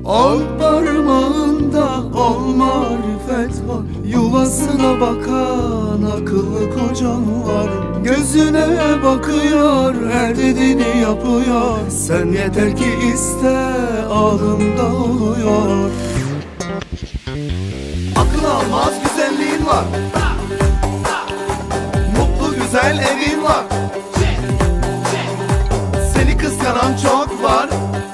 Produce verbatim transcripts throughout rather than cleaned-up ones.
On parmağında on marifet var. Yuvasına bakan akıllı kocan var. Gözüne bakıyor, her dediğini yapıyor. Sen yeter ki iste, alında oluyor. Akıl almaz güzelliğin var. Mutlu güzel evin var. Seni kıskanan çok var.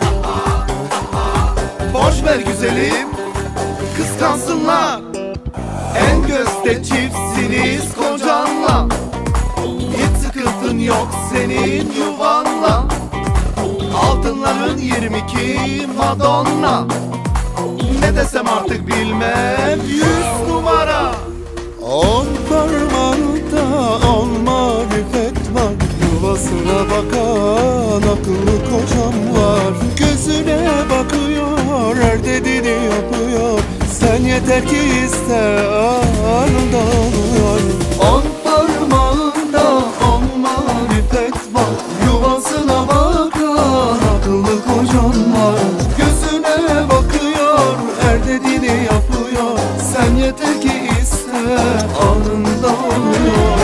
Boş ver güzelim, kıskansınlar. En gözde çiftsiniz kocanla. Hiç sıkıntın yok senin yuvanla. Altınların yirmi iki Madonna. Ne desem artık bilmem, yüz numara. On parmağında on marifet var. Yuvasına bakan akıllı kocam var. Gözüne bakıyor, her dediğini yapıyor. Sen yeter ki iste, anında oluyor. On parmağında on marifet var. Yuvasına bakan akıllı kocam var. Gözüne bakıyor, her dediğini yapıyor. Sen yeter ki iste, anında oluyor.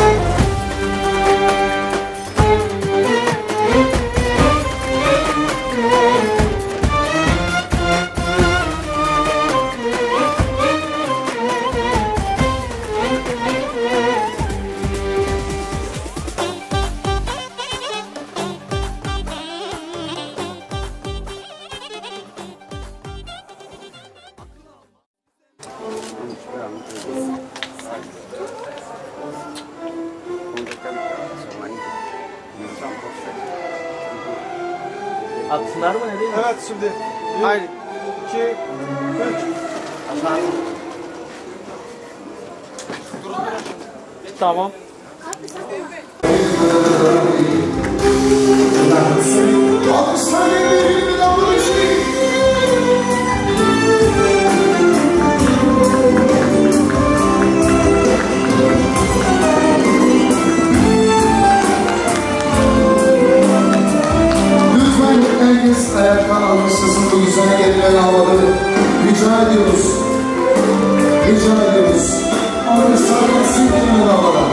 Atsınlar mı ne diyeyim? Evet şimdi. Hayır. iki, üç. Tamam. Ayakta almışsınız bu güzel gerilen havaları. Rica ediyoruz. Rica ediyoruz. Alkışlarla silkinin havada.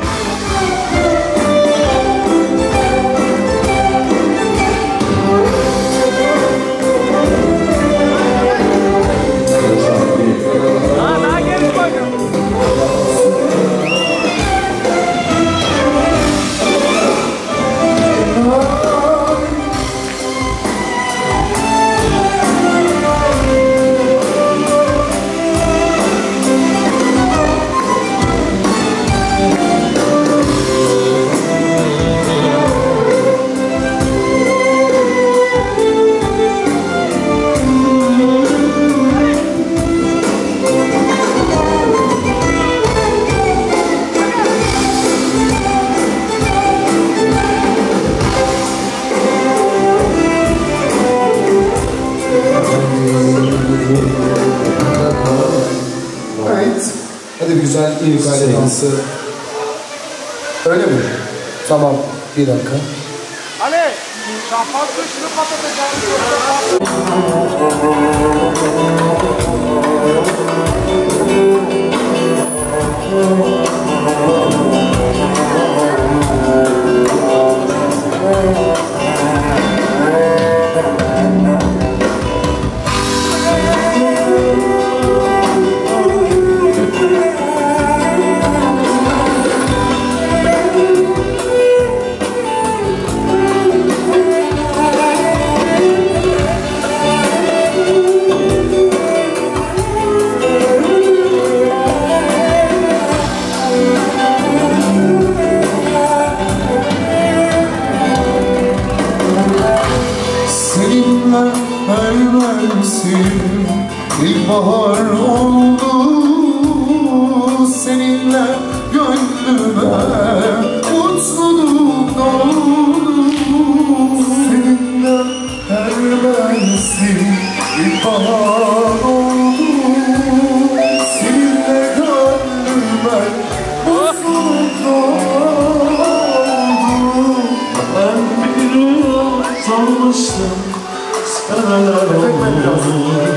Daha daha geri koydum. Evet. Hadi bir güzel ilk aile dansı. Öyle mi? Tamam. Bir dakika. Ali! Şampuan kuşunu patlatacağım. İlkbahar oldu seninle gönlüme, mutluluk doldu seninle her mevsim. İlkbahar oldu seninle gönlüme, mutluluk doldu. Ben bir rüya sanmıştım, seneler oldu.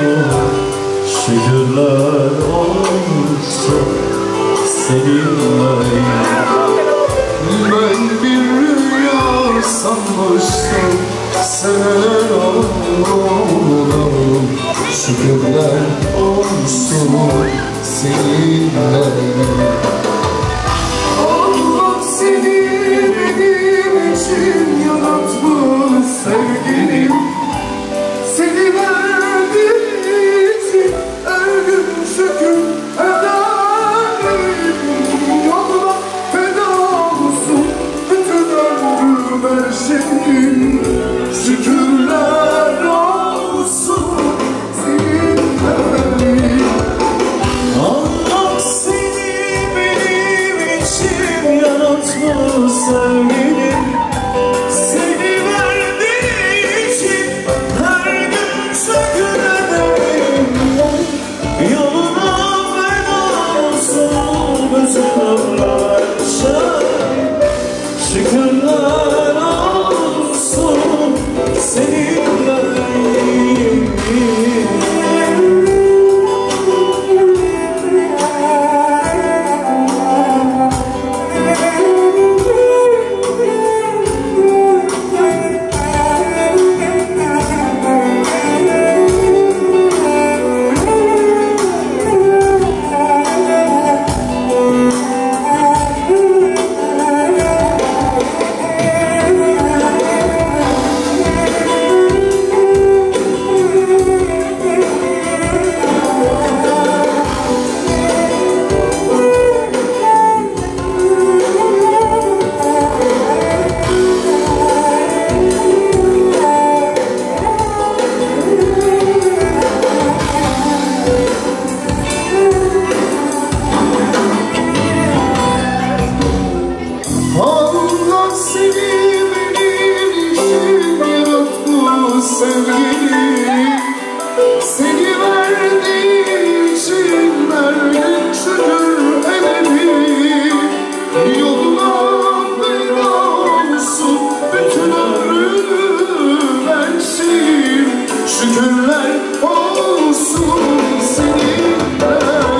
günler olsun seninle.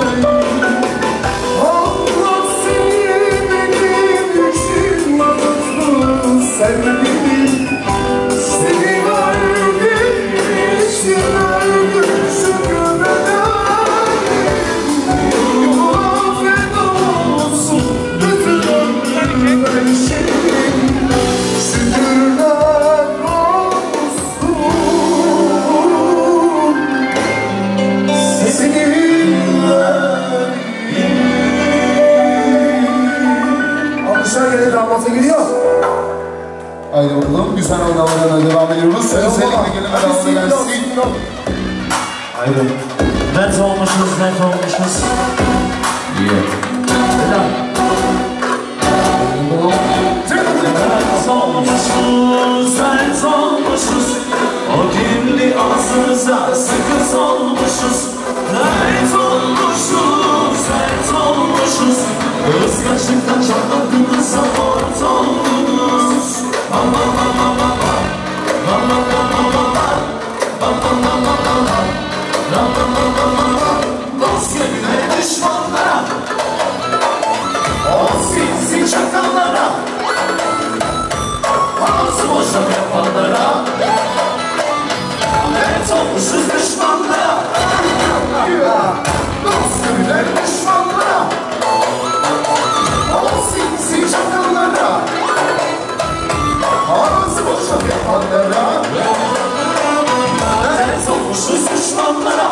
Allah seni benim için mutlu sevgilim. Seni gördüğüm için öldüm şükürler. Yoluna feda olsun bütün ömrüm şeyim. Şükürler olsun seninle. Alkışlar gene damlata giriyor. Haydi bakalım, güzel oynamalarına devam ediyoruz. Özellikle gelin beraber gelsin. Haydi. Net olmuşuz, net olmuşuz. Yeah. Net olmuşuz, net olmuşuz. O kimli ağzınıza sıkı solmuşuz. Net olmuşuz, net olmuşuz. Kız kaşıktan çatladınız, abort oldunuz. Aman aman aman, aman aman aman, aman aman aman. Dost gönüle düşmanlara, o sinsi çakallara, ağzı boşa yapanlara, net olmuşuz düşmanlara. Dost gönüle düşmanlara, o sinsi çakallara, ağzı boşa yapanlara, net olmuşuz düşmanlara.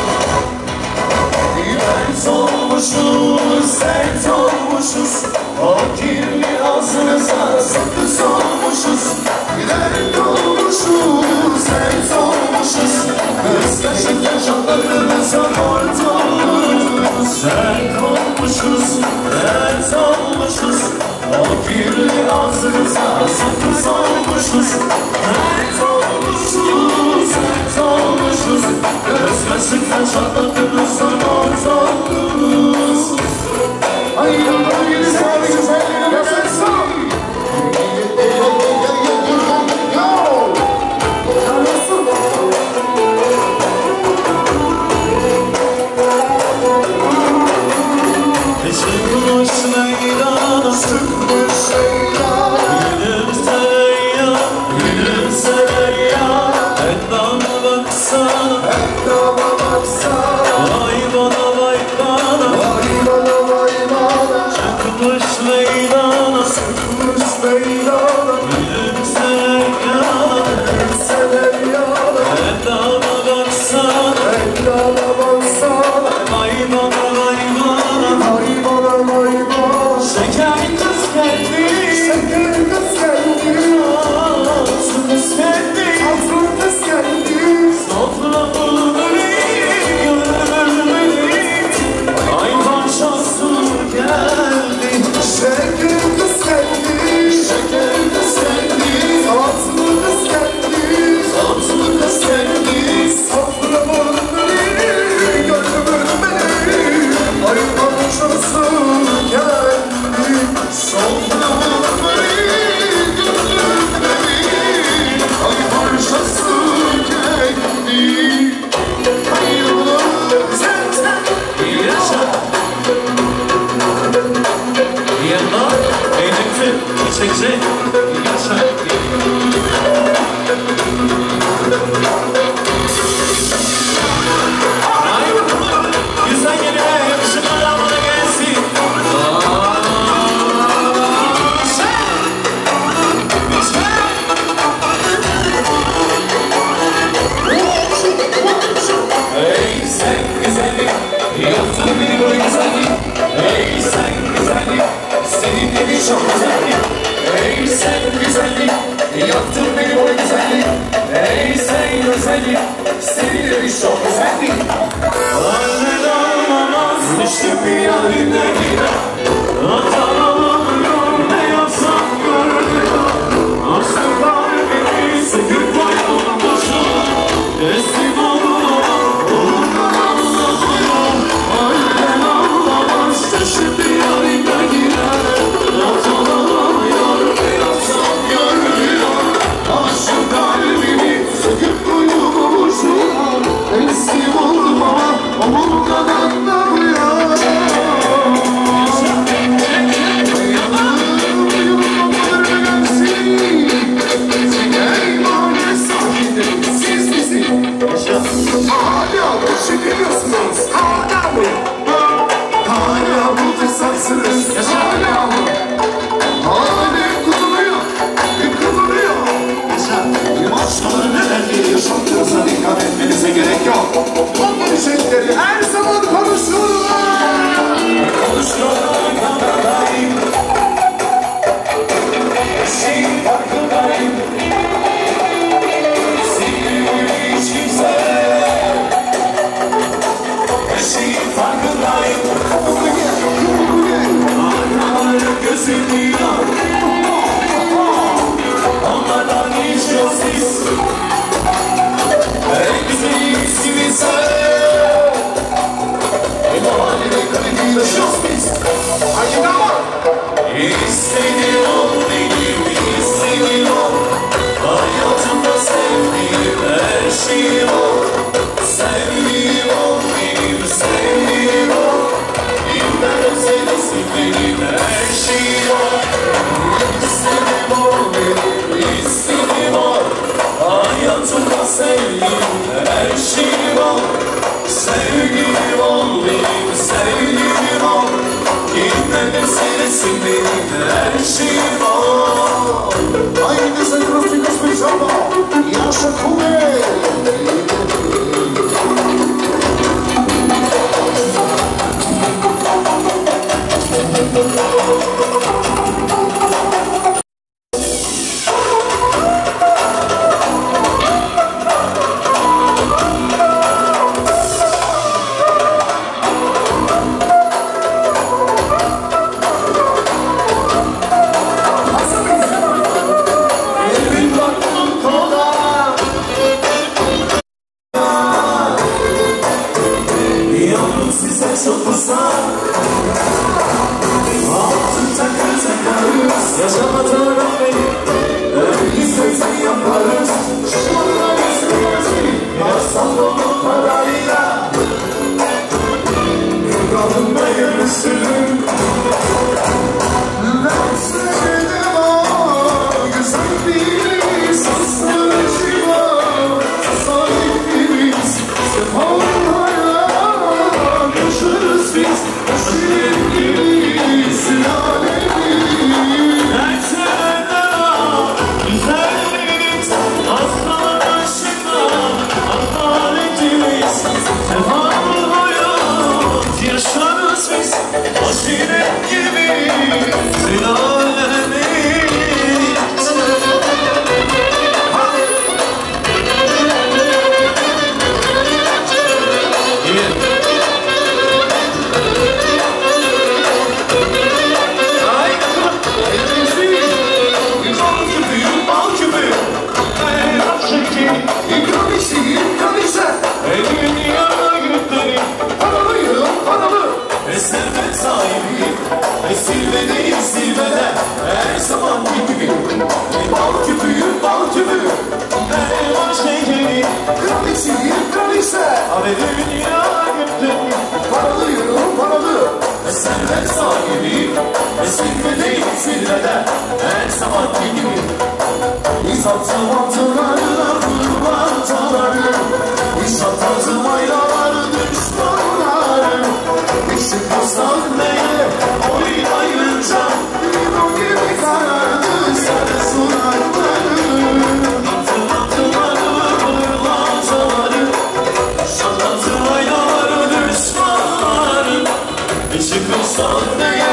Dert olmuşuz, dert olmuşuz. O kirli ağzınıza sakız olmuşuz. Dert olmuşuz, dert olmuşuz. Kız kaşıktan şanlarınıza mort olmuşuz. Dert olmuşuz, dert olmuşuz. O kirli ağzınıza sakız olmuşuz. Dert olmuşuz, dert olmuşuz. Kız kaşıktan şanlarınıza mort oldunuz. Haydi bakalım, yeni sahibi güzelliğine bakarsan. Çıkmış meydana, çıkmış meydana. Gülümse ya, gülümse ya. Endama baksana, endama baksana. Vay bana, vay bana, vay bana, vay bana. Çıkmış meydana, çıkmış meydana. Gülümse ya, gülümse ya. Endama baksana, endama baksana. Vay bana, vay bana, vay bana, vay bana. Şeker kız geldi, şeker kız geldi. Altın kız geldi, altın kız geldi. Soframı beni görmedi, ay parçası geldi. Şeker kız geldi, şeker kız geldi. Altın kız geldi, altın kız geldi. Soframı beni görmedi, ay parçası geldi. Soframı beni görmedi, ay parçası geldi. Hayrola sen sen yaşa. Yanlar eğitimci içecek yaşa. Güzel geline yakışıklar bana gelsin. Ey sen güzellik, yaptın beni böyle güzellik. Ey sen güzellik, seninle bir çok güzellik. Ey sen güzellik, yaptın beni böyle güzellik. Ey sen güzellik, seninle bir çok güzellik. Annen ağlamaz, düştüm bir yarimle gider. Atalamıyorum, ne yapsam görmüyor. Açtım kalbimi, söküp koydum boşuna. Teslim oldum, ondan anlamıyorum. Annen ağlamaz, düştüm bir yarimle gider. Atalamıyorum, ne yapsam görmüyor. Açtım kalbimi, söküp koydum boşuna. Hala düşünüyorsunuz, hala mı? Hala buradaysansınız, hala mı? Hala kutuluyor, kutuluyor. Benim aşklarım neler geliyor, şarkınıza dikkat etmenize gerek yok. Onların şeyleri her zaman konuşurlar. Konuşuyorlar kanadayım, şeyin farkındayım. Sevmiyor hiç kimse, şeyin farkındayım. Anaların gözünü yan, onlardan hiç yok siz. En güzeliyiz gibi sen, bu halde kalemi yaşıyoruz biz. Haydi ama. İstediğin ol benim, istediğin ol. Hayatımda sevdiğim her şeyim ol. Sevdiğim ol benim, sevdiğim ol. İmlerim seni sevdiğim her şeyim ol. İstediğim ol benim, istediğim ol. Hayatımda sevdiğim her şeyim ol. Sevdiğim ol benim, sevdiğim ol. İmlerim seni sevdiğim her şeyim ol. Haydi sen prostikos pensando, yaşa kuvvet. Elbin baktım kola, yavrum size çok uzak. Altın takır takarız, yaşamadan beni. Öyleyse yaparız, şişmanlar yüzmez mi? Yazsam dolu parayla, yurgalımda yarışırım. Ben sevdim o güzel bir sassarıcı var. Sahibimiz sefalarla yaşarız biz. Aşiret gibi sülalemiz. Her sevda güzelliğiniz, aslan aşkına adaletimiz. Sefalı hayat yaşarız biz, aşiret gibi sülalemiz. Ay, bal gibi, bal gibi. Ay, aşkı, İkramisi, ikramisi. ey dünya gülleri. Paralıyım, paralı. Ve servet sahibiyim, ve zirvedeyiz zirvede. Her zaman gibi, ey bal küpüyüm, bal küpü. Ey aşk heykeli, İkramisi, ikramisi. ve dünya gülleri. Paralıyım, paralı. Ve servet sahibiyim, ve zirvedeyiz zirvede. Her zaman gibi. İzatı mantıları, kurbantaları. İşatazı maylaları, düşmanları. Işık hastaneye oynayınca limon gibi karardı sarı sunarları. Hatırlattıları, vurulacaları. Şanlatı aynaları, düşmanları. Işık sahneye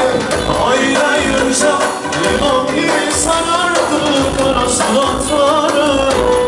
oynayınca limon gibi sarardı kara sulatları.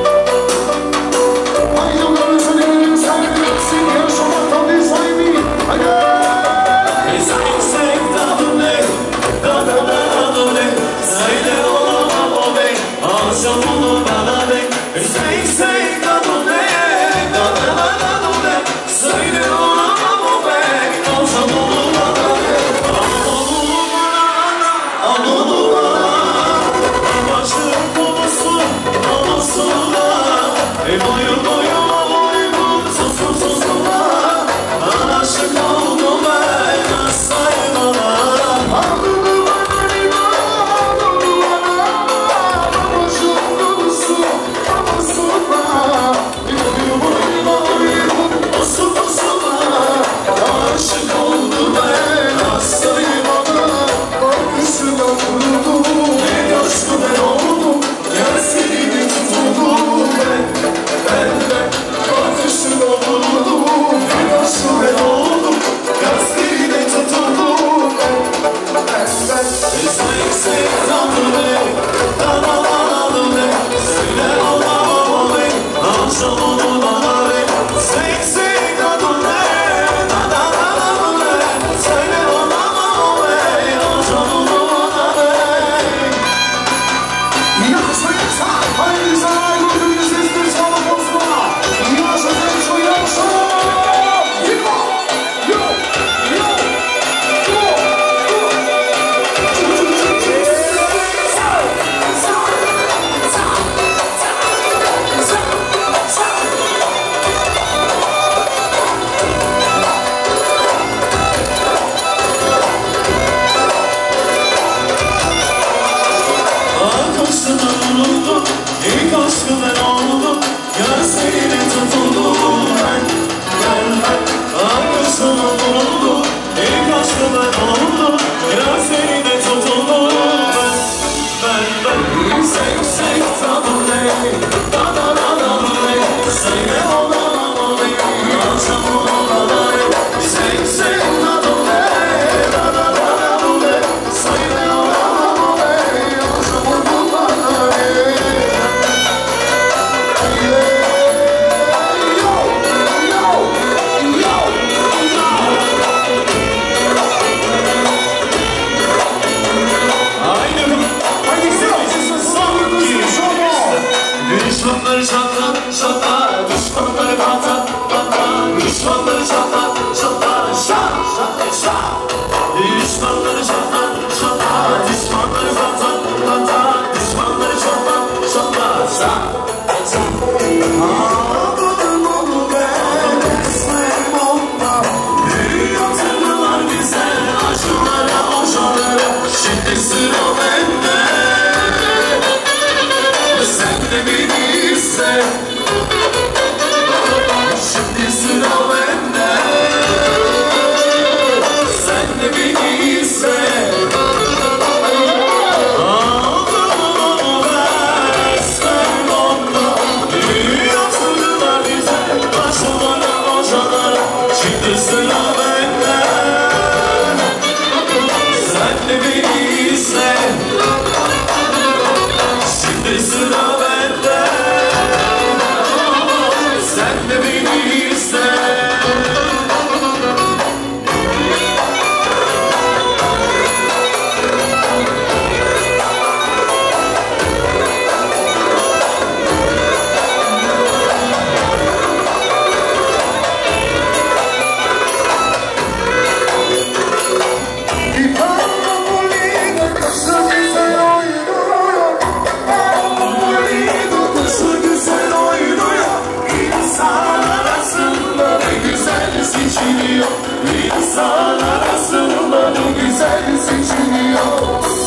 İnsan arasında ne güzel seçiliyor.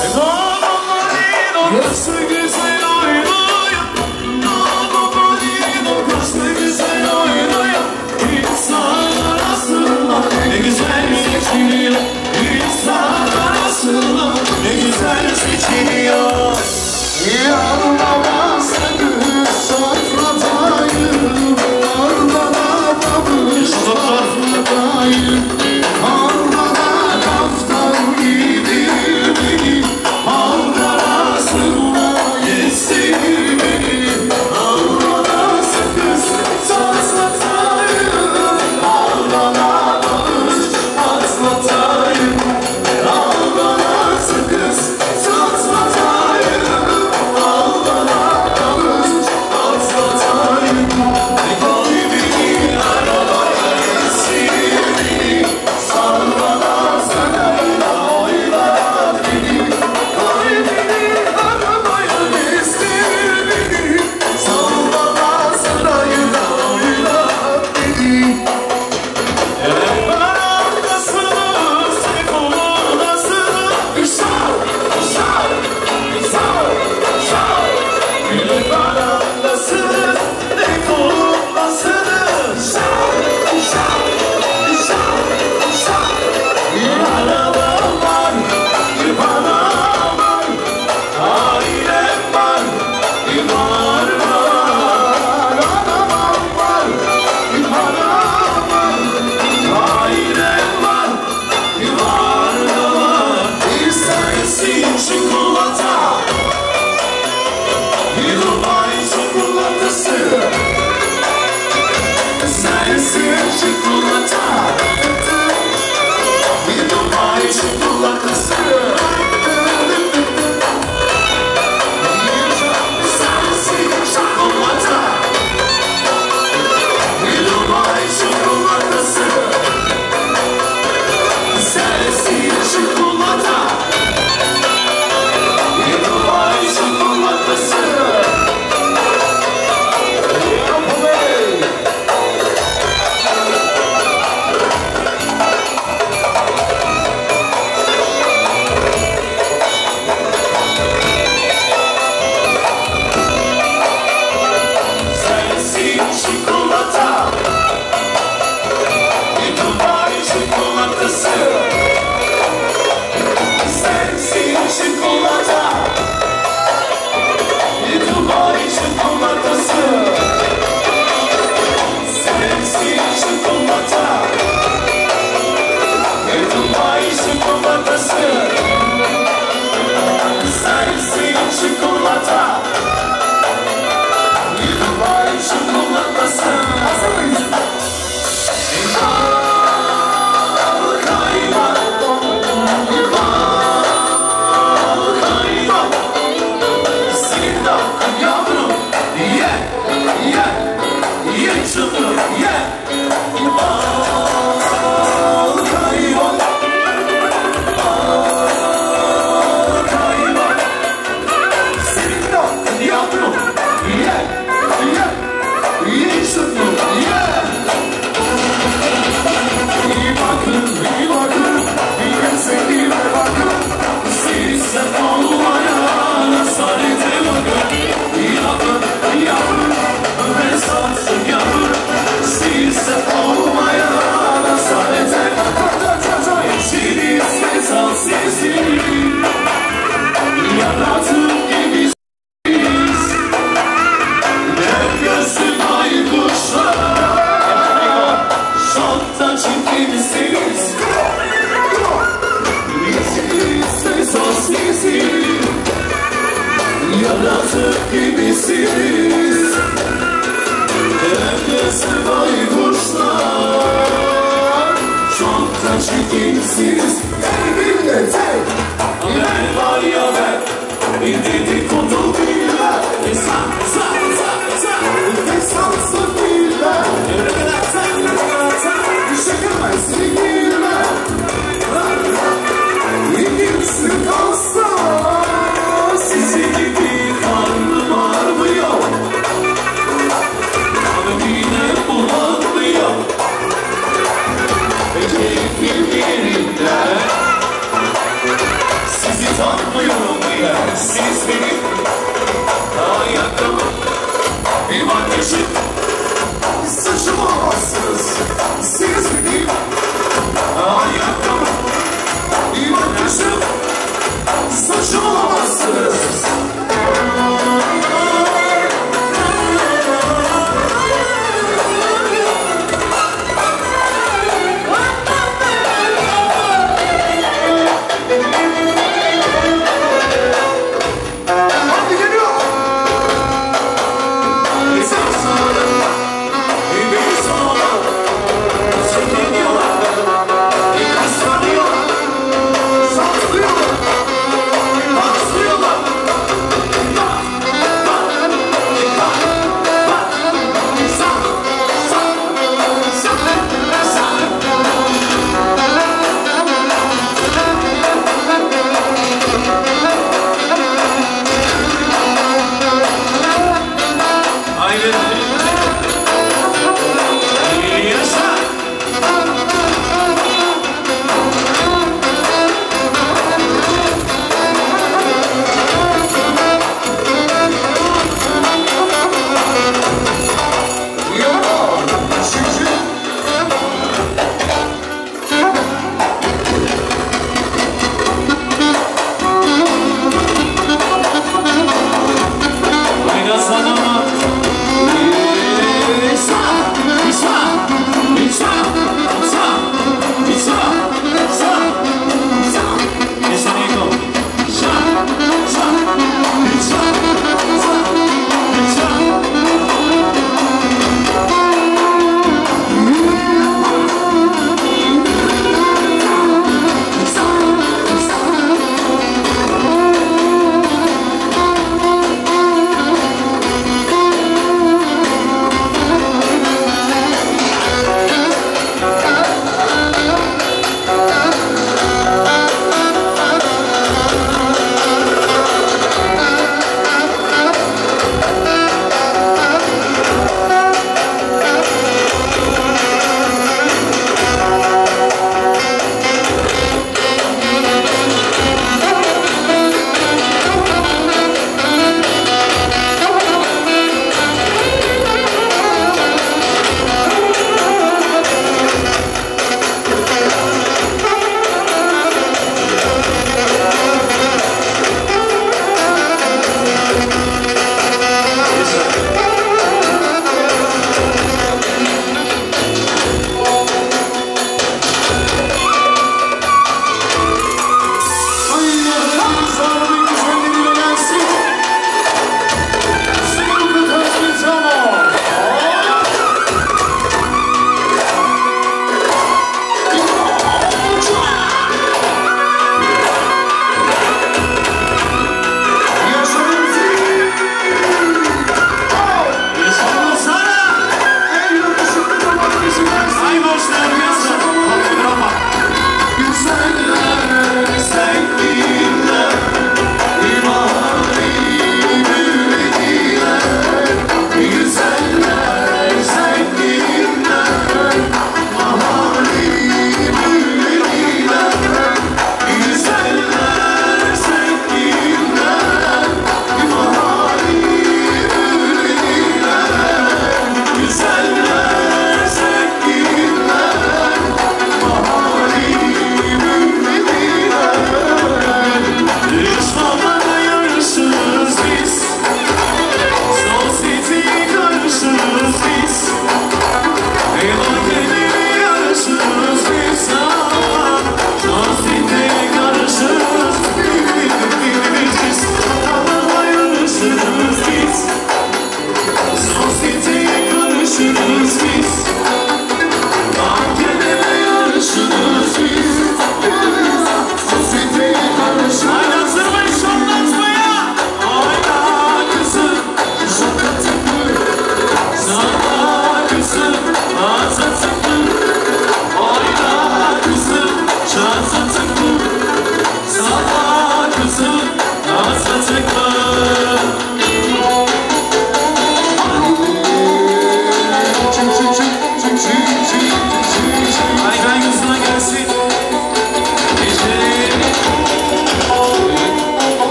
Nasıl güzel oynuyor, nasıl güzel oynuyor. İnsan arasında ne güzel seçiliyor. İnsan arasında ne güzel seçiliyor. Yarlama seni sofradayım, yarlama babı sofradayım.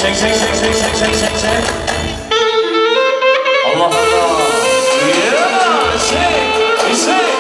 Çek çek çek çek çek çek çek çek. Allah Allah. Yeah, shake, shake.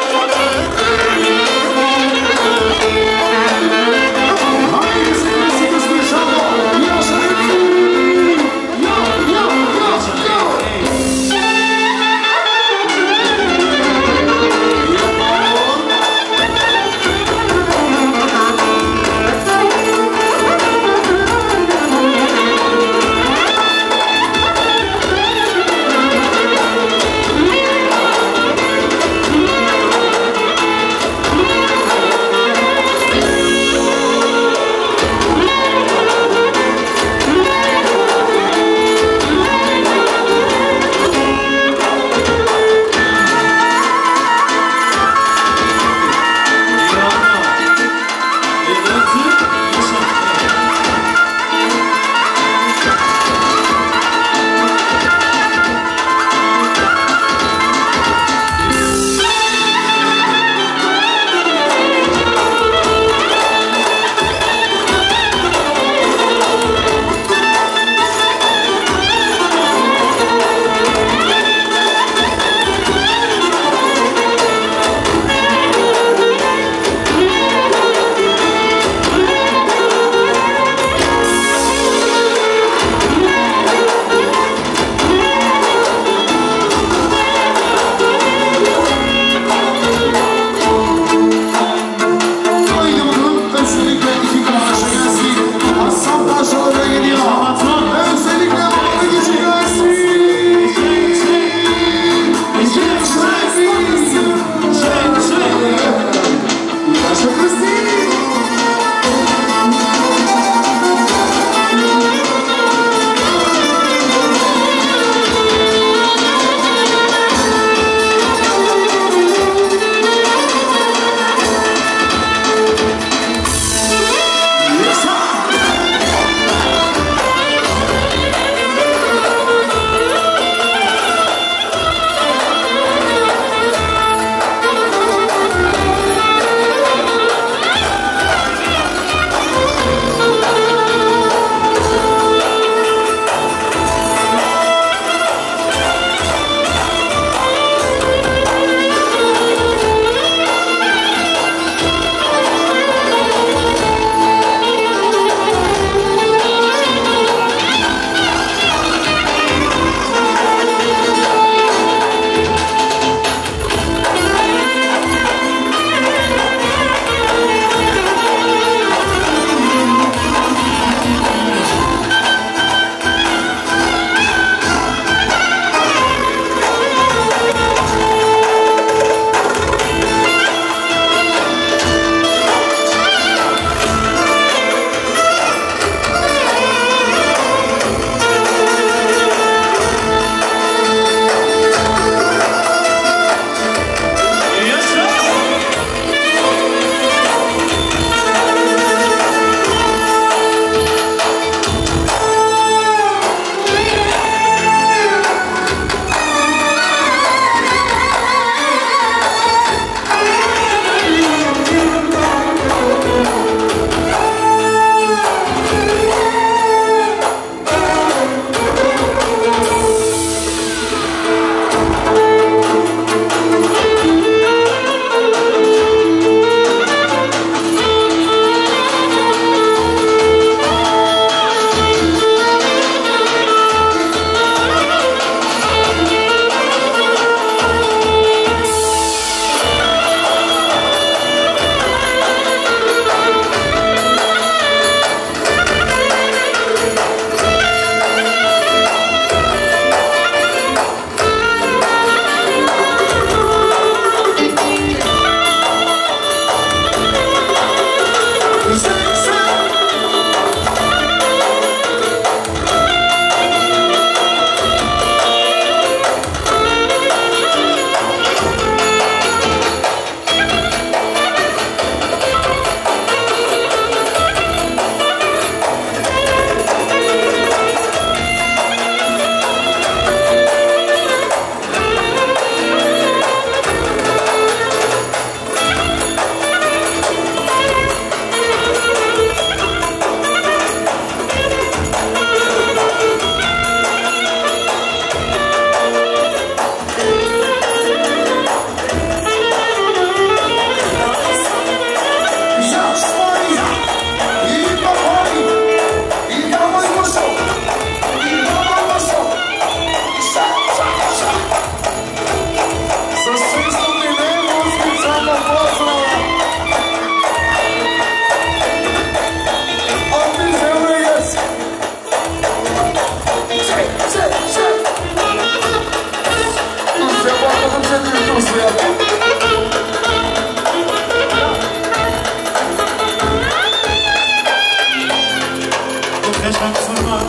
yaşatsınlar.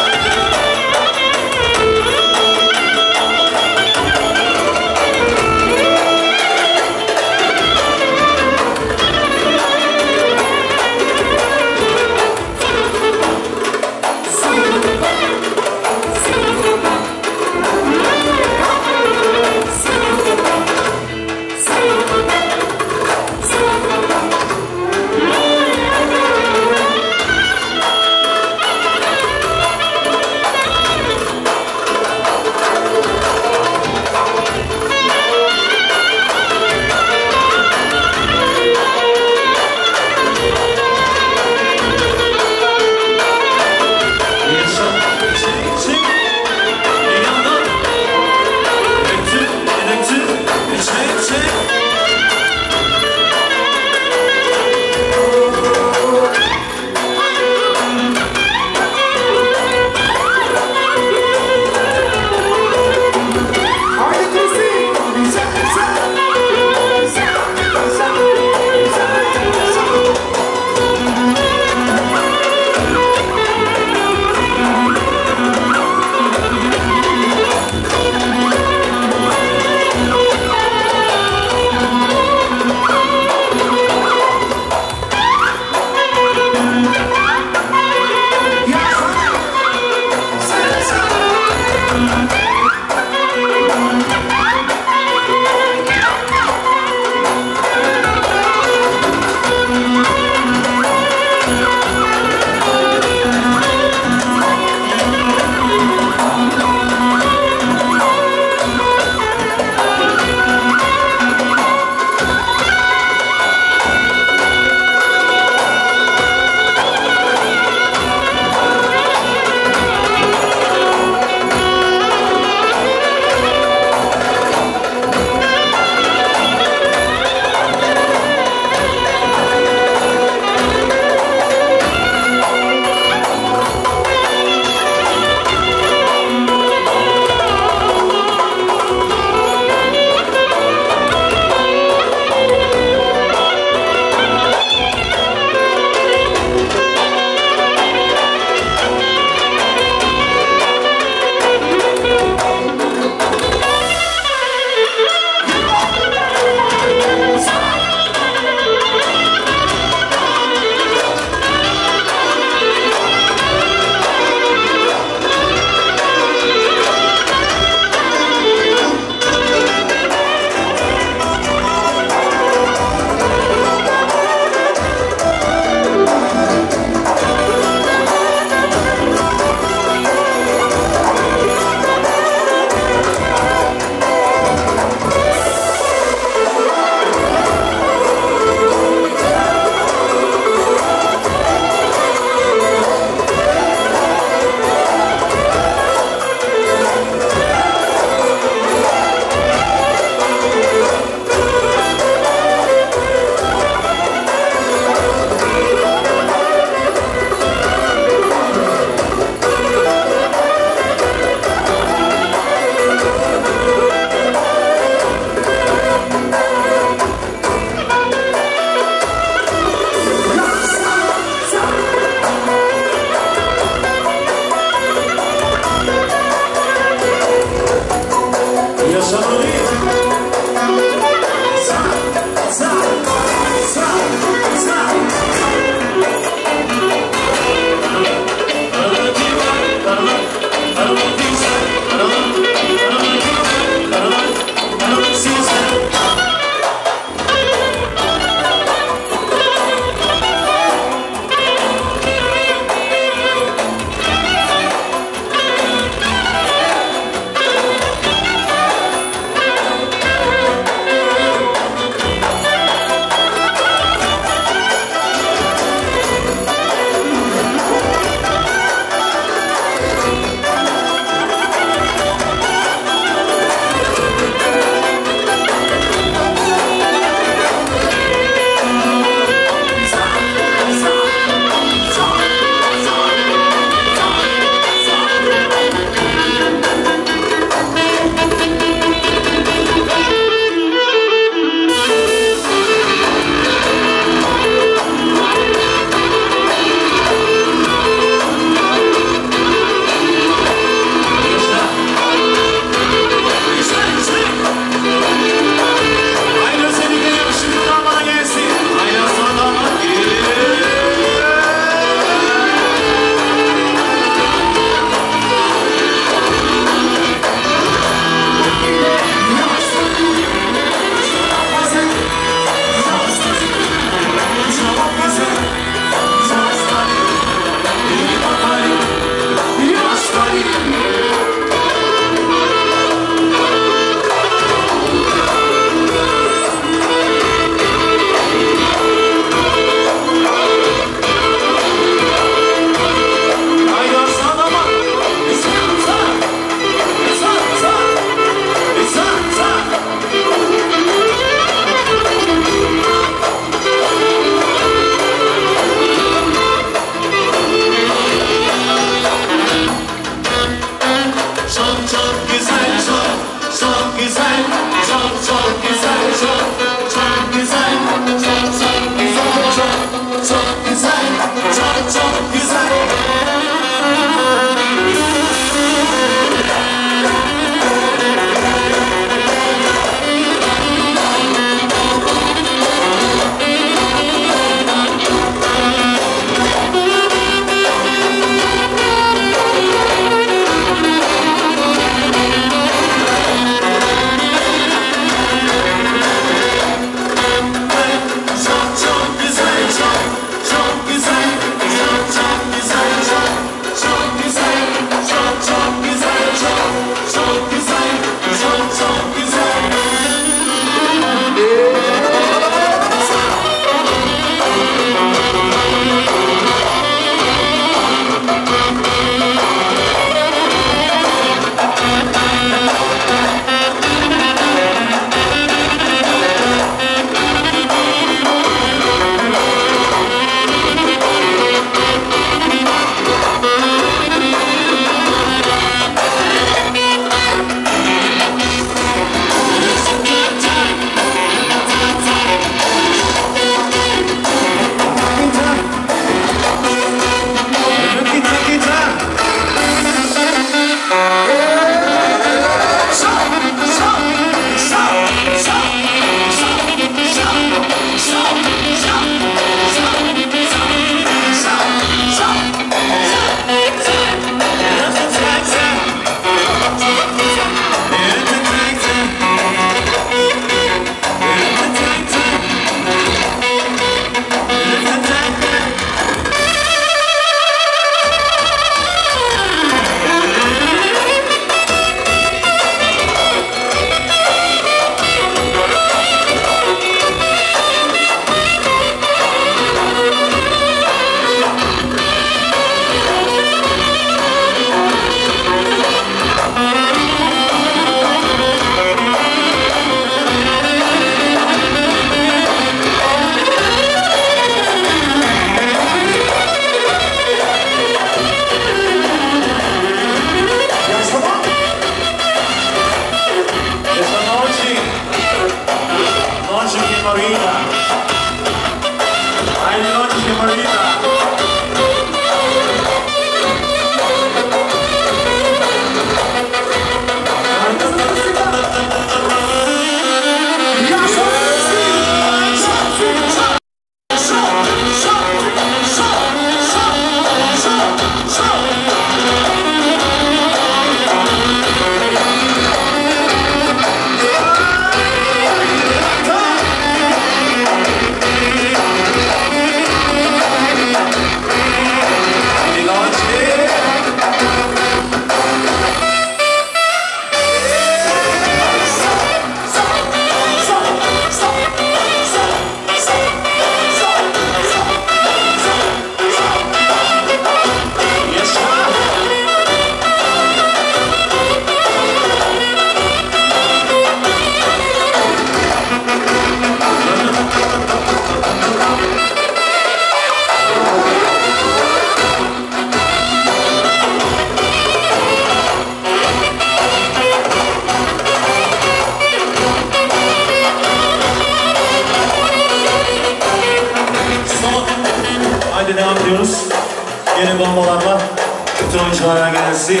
Hadi devam ediyoruz. Yeni bombalarla bütün oyunculara gelsin.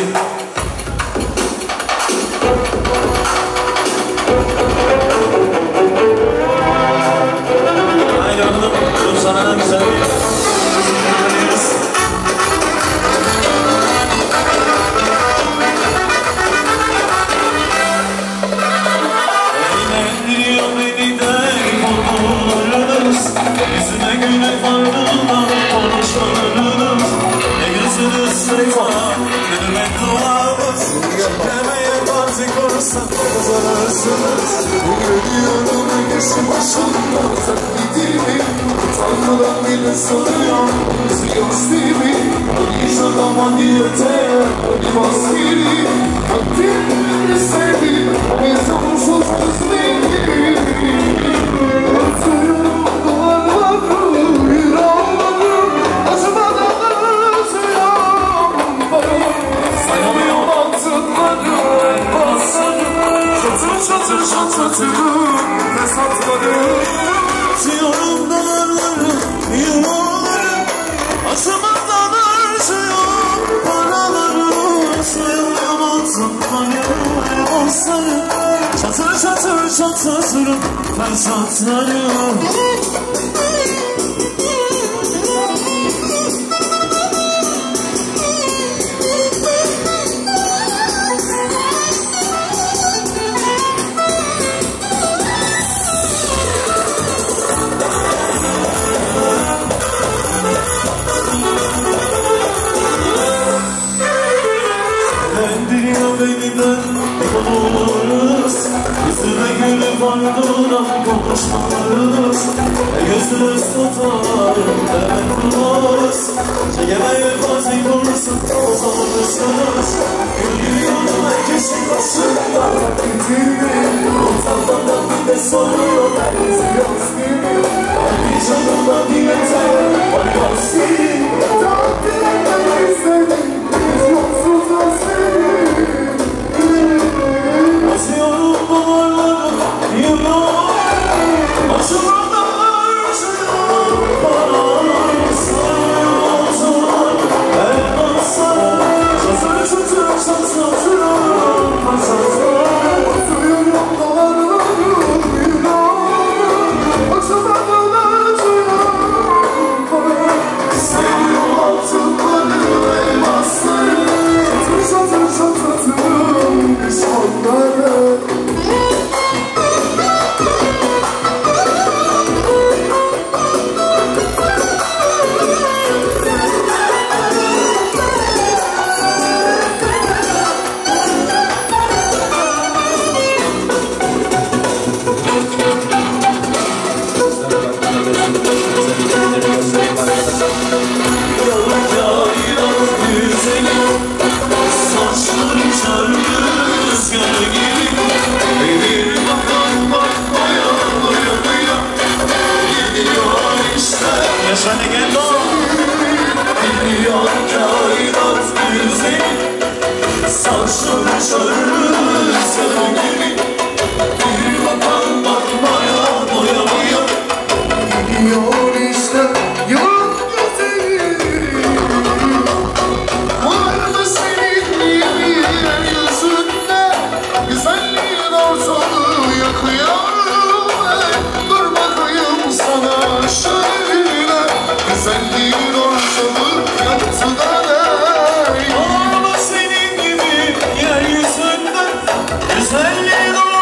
Haydi bakalım. Dur sana da güzel bir yüzüne güne farkından konuşmalarınız ne gözünüz sıkma ne duamız demeye bazı korsan kazanırsınız görüyorum ögesi başında taklidimi utanmadan bile soruyor gözlüğümü hiç adama niyete bir maskeli takdimleri sevdim bir sonsuz özlemi Çatır çatırım ve satmadım Atıyorum dolarları, euroları Aşamadan harcıyorum paraları Sayıyorum altınları ve olsayı Çatır çatır çatırım ve satmadım Üstüne gülüp ardından konuşmalarız Gözünüz tutar, evet durmaz Çekemeye bazı korsun, o zaman ısınız Gül gibi yolun herkesin başında Taklitimi, utanmadan bir de soruyor Herkesi yansıyım, hangi canımdan diyete Var yansıyım, takdirden izledim Biz yolsuz özledim Atıyorum duvarları, yıllar Aşamadan harcıyorum paralar Sarıyorum oturan elmaslar Çatır çatır çatırım Çatır Atıyorum duvarları, yıllar Aşamadan harcıyorum paralar Seviyorum altınları, elmasları Çatır çatır çatırım düşmanları Güzelliğin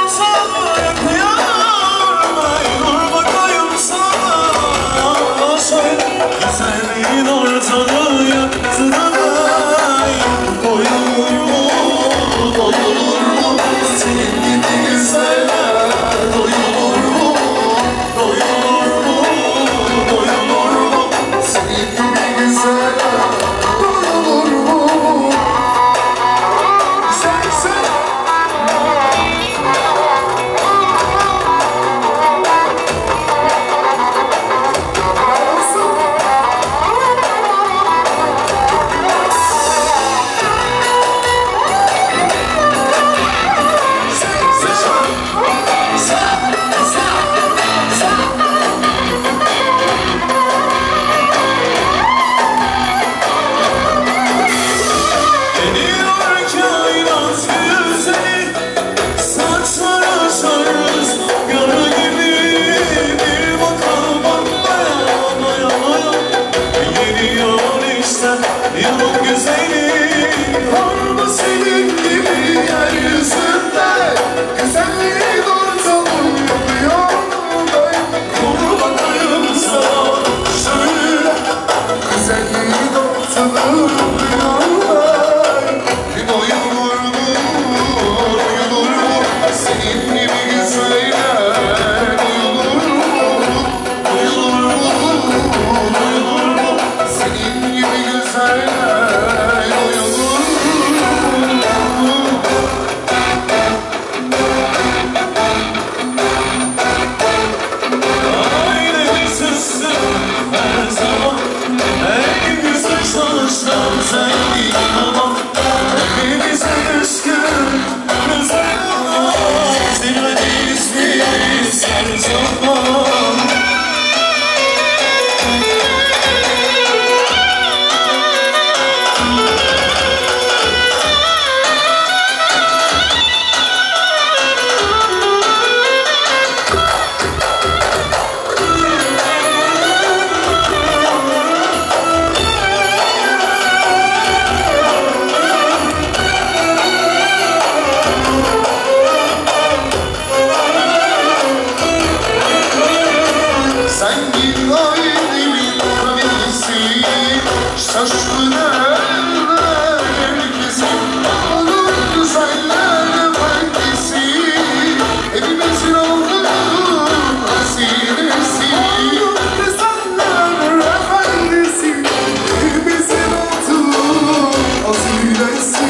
şaşkın eller herkesi onun güzeller efendisi evimizin oğlu hazinesi güzeller efendisi evimizin oğlu hazinesi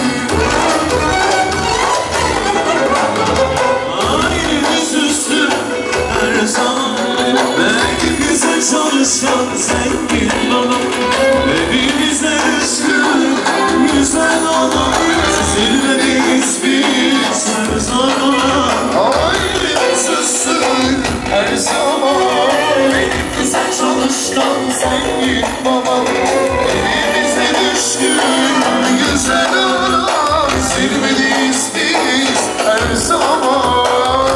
ailemiz üstü her zaman belki güzel çalışan zengin baba evimize düşkün güzel olan zirvedeyiz biz her zaman ailemiz üstü her zaman belki güzel çalışan zengin baba evimize düşkün güzel olan zirvedeyiz biz her zaman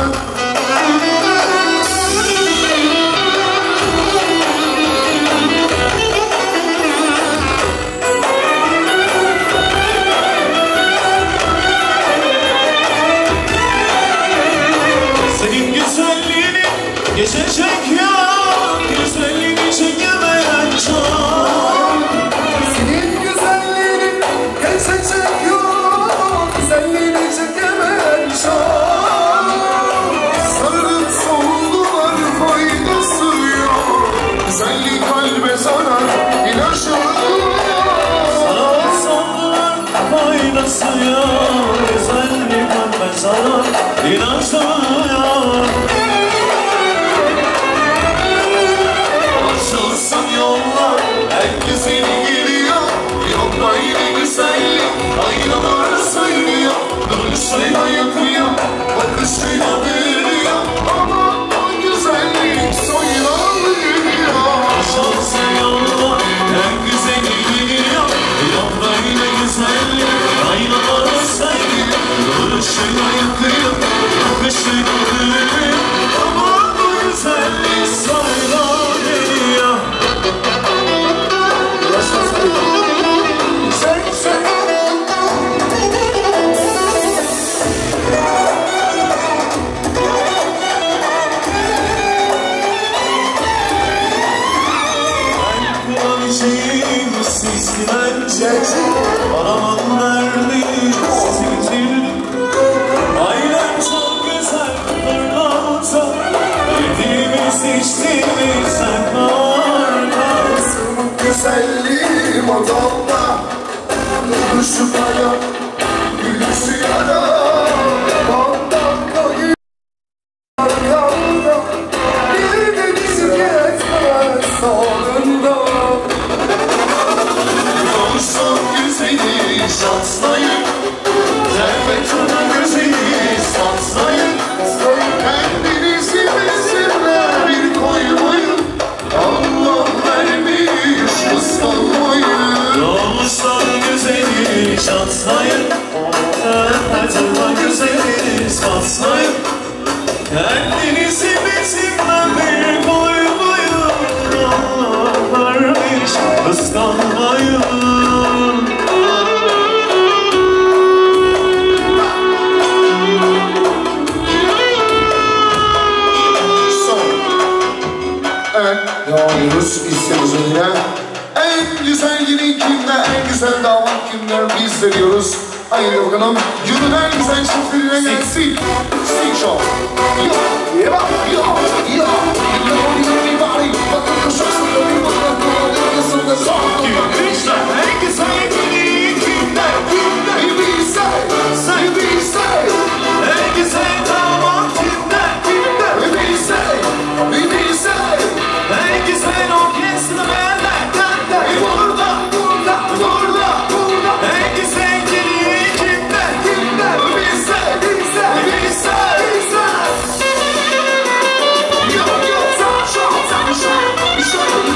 senin güzelliğini geçecek ya güzelliğini çekemeyen çok senin güzelliğini geçecek yok güzelliğini çekemeyen çok sarılıp soldular faydası yok güzellik kalbe zarar ilaçlıyor sana sandılar faydası ya güzellik kalbe zarar inançlıyor açılsın yollar en güzeli geliyor yok aynı güzellik aynalar söylüyor duruşuyla yakıyor bakışıyla veriyor ama o güzellik soylanıyor şansın yolda en güzeli geliyor yok böyle güzellik aynalara sayıyor duruşuyla yakıyor bakışıyla veriyor ama bu güzellik sayla geliyor Kullanacağım sizi bence Araman verdi sizi bitirdim Ailem çok güzel fırlanta Yediğimiz içtiğimiz sen varmaz güzelliğim odamda duruşu kaya gülüşü yara ondan da gül arkamda bir deniz geçmez sonunda Olsun güzeli şanslayın Servetuna güzeli sanslayın kendinizi bizimle bir koymayın Allah vermiş kıskanmayın Olsun güzeli şanslayın Servetuna güzeli sanslayın Kendinizi bizimle bir koymayın Allah vermiş kıskanmayın Evet, devam ediyoruz istemimiz önüne. En güzel gelin kimler, en güzel damat kimler biz de diyoruz. Haydi bakalım, günün en güzel çiftlerine gelsin. Sing Show. Yo, yo, yo, yo, yo, everybody. Bakın kuşaksın, bir bakın, kulağın kısımda son. En güzel gelin kimler, kimler Bir say, bir say. En güzel damat kimler, kimler Bir say, bir say. En güzel orkestra benden, benden Burada, burada, burada, burada En güzel gelin kimler, kimler Bize, bize, bize, bize Yo, yo, sunshine, sunshine, sunshine.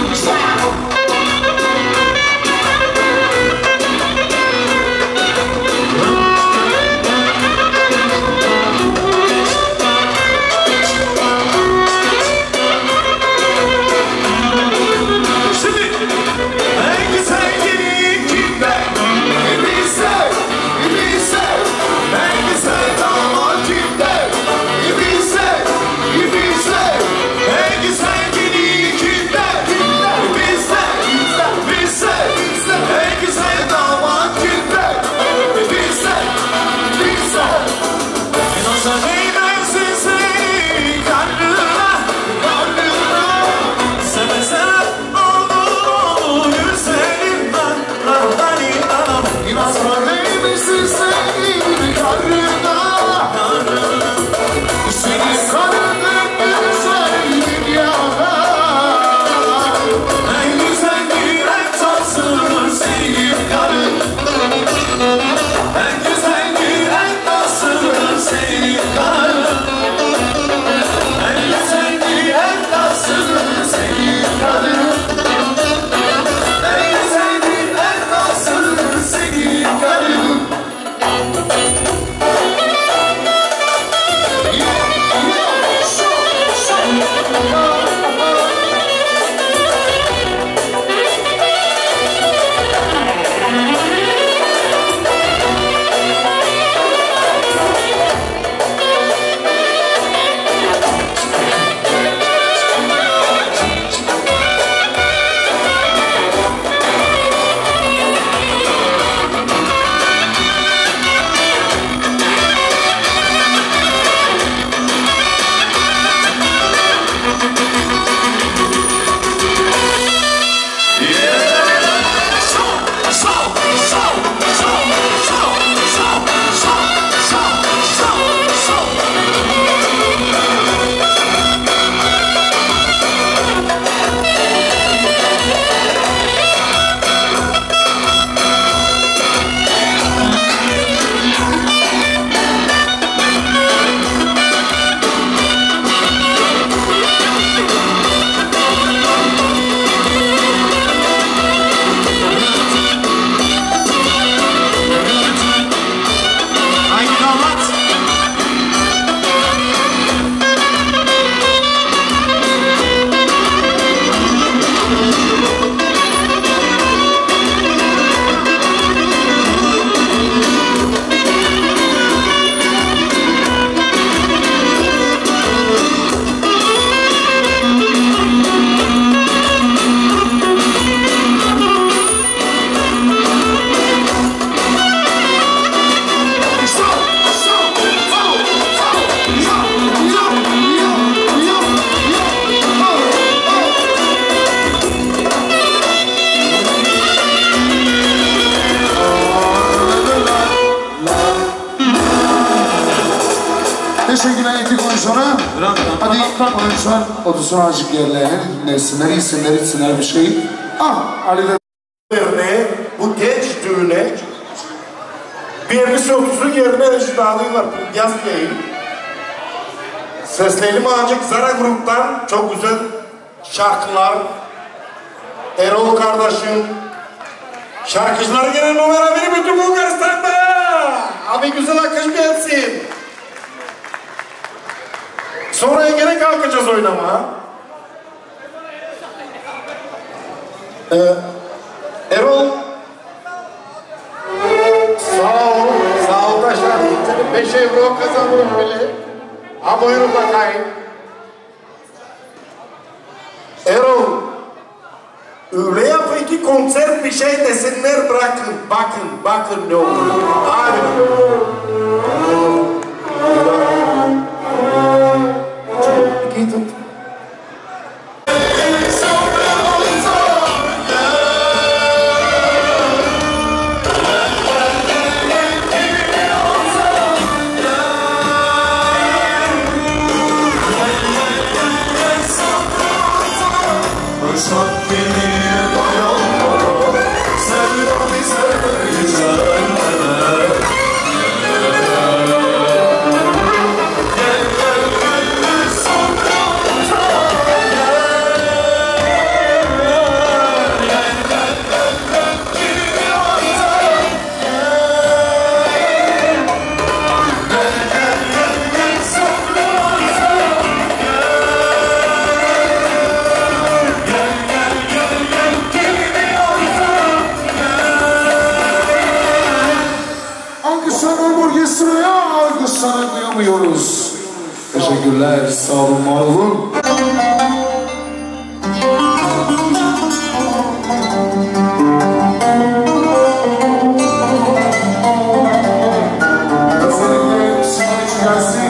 Hadi oyuncular otursun azıcık yerlerine dinlesinler, yesinler, içsinler bir şey. Ah Ali de... Bu genç düğüne bir elbise otursun yerine ecdadıyla yaz değil. Sesleyelim ancak Zara gruptan çok güzel şarkılar. Erol kardeşim. Şarkıcılar gene numara biri bütün Bulgaristan'da. Abi güzel akış gelsin. Sonra gene kalkacağız oynama. Ee, Erol. Sağ ol. Sağ ol taşlar. beş euro kazandım bile. Ha buyurun bakayım. Erol. Öyle yapın ki konser bir şey desinler bırakın. Bakın, bakın ne olur. Hadi. Gidin. Teşekkürler, sağ olun, var olun. Özellikle Sinan için gelsin.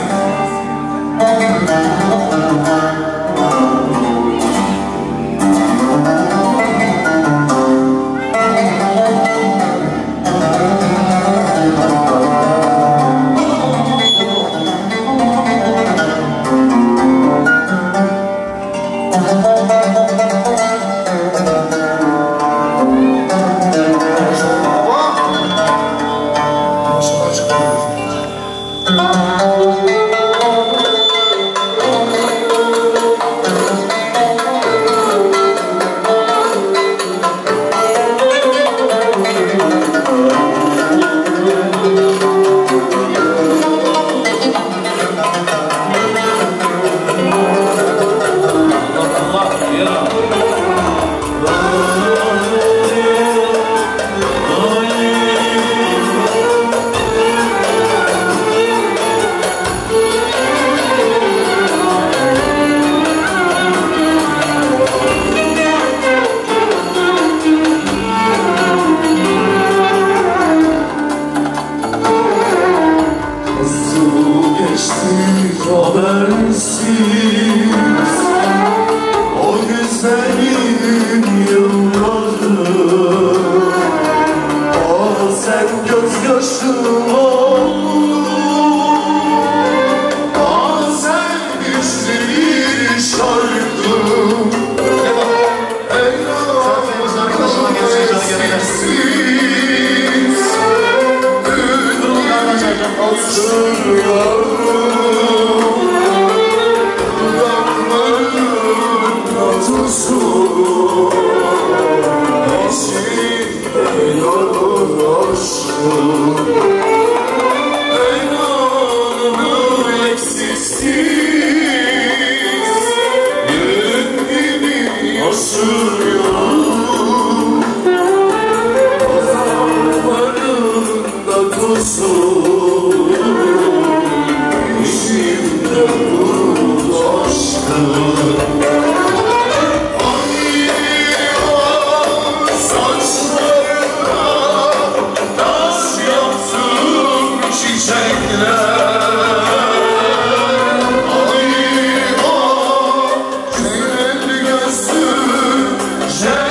Yeah.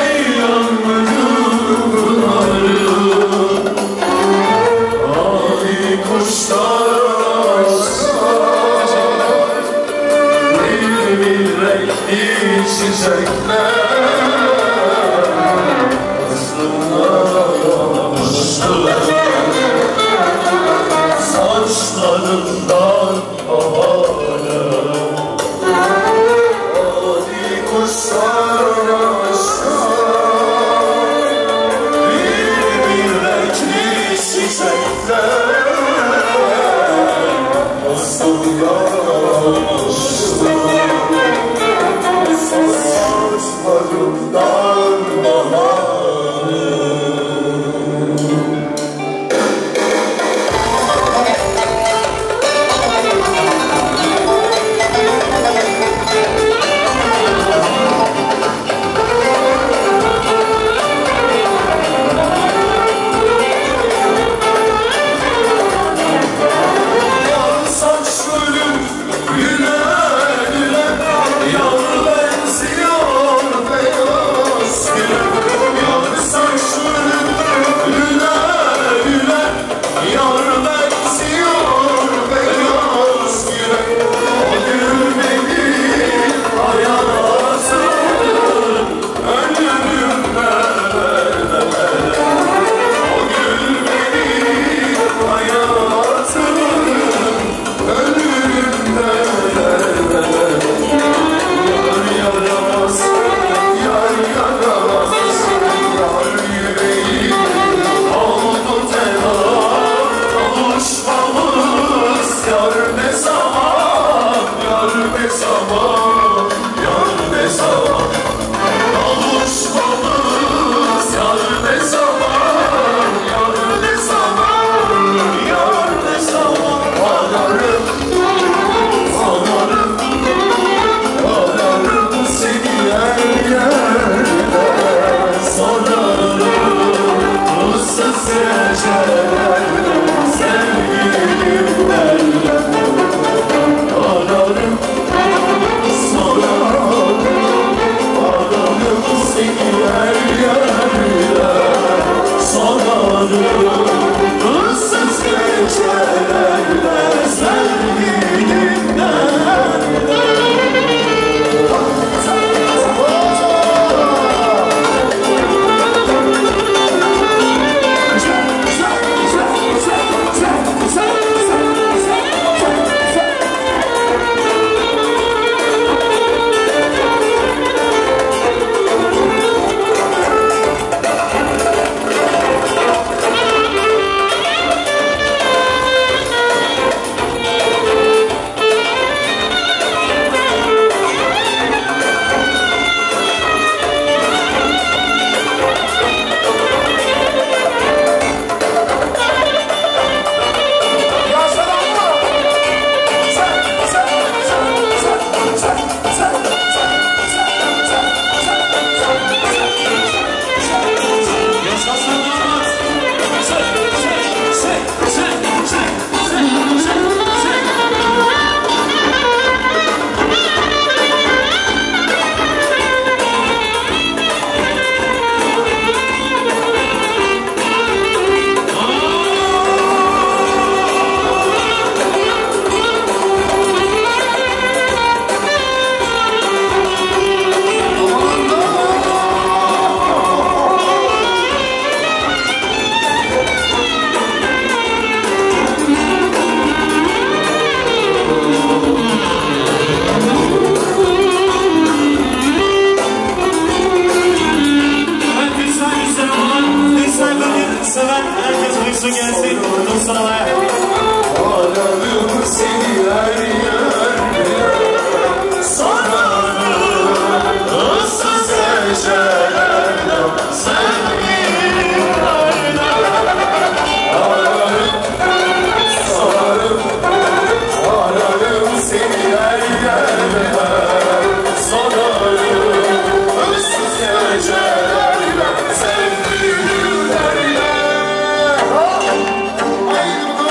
Haydi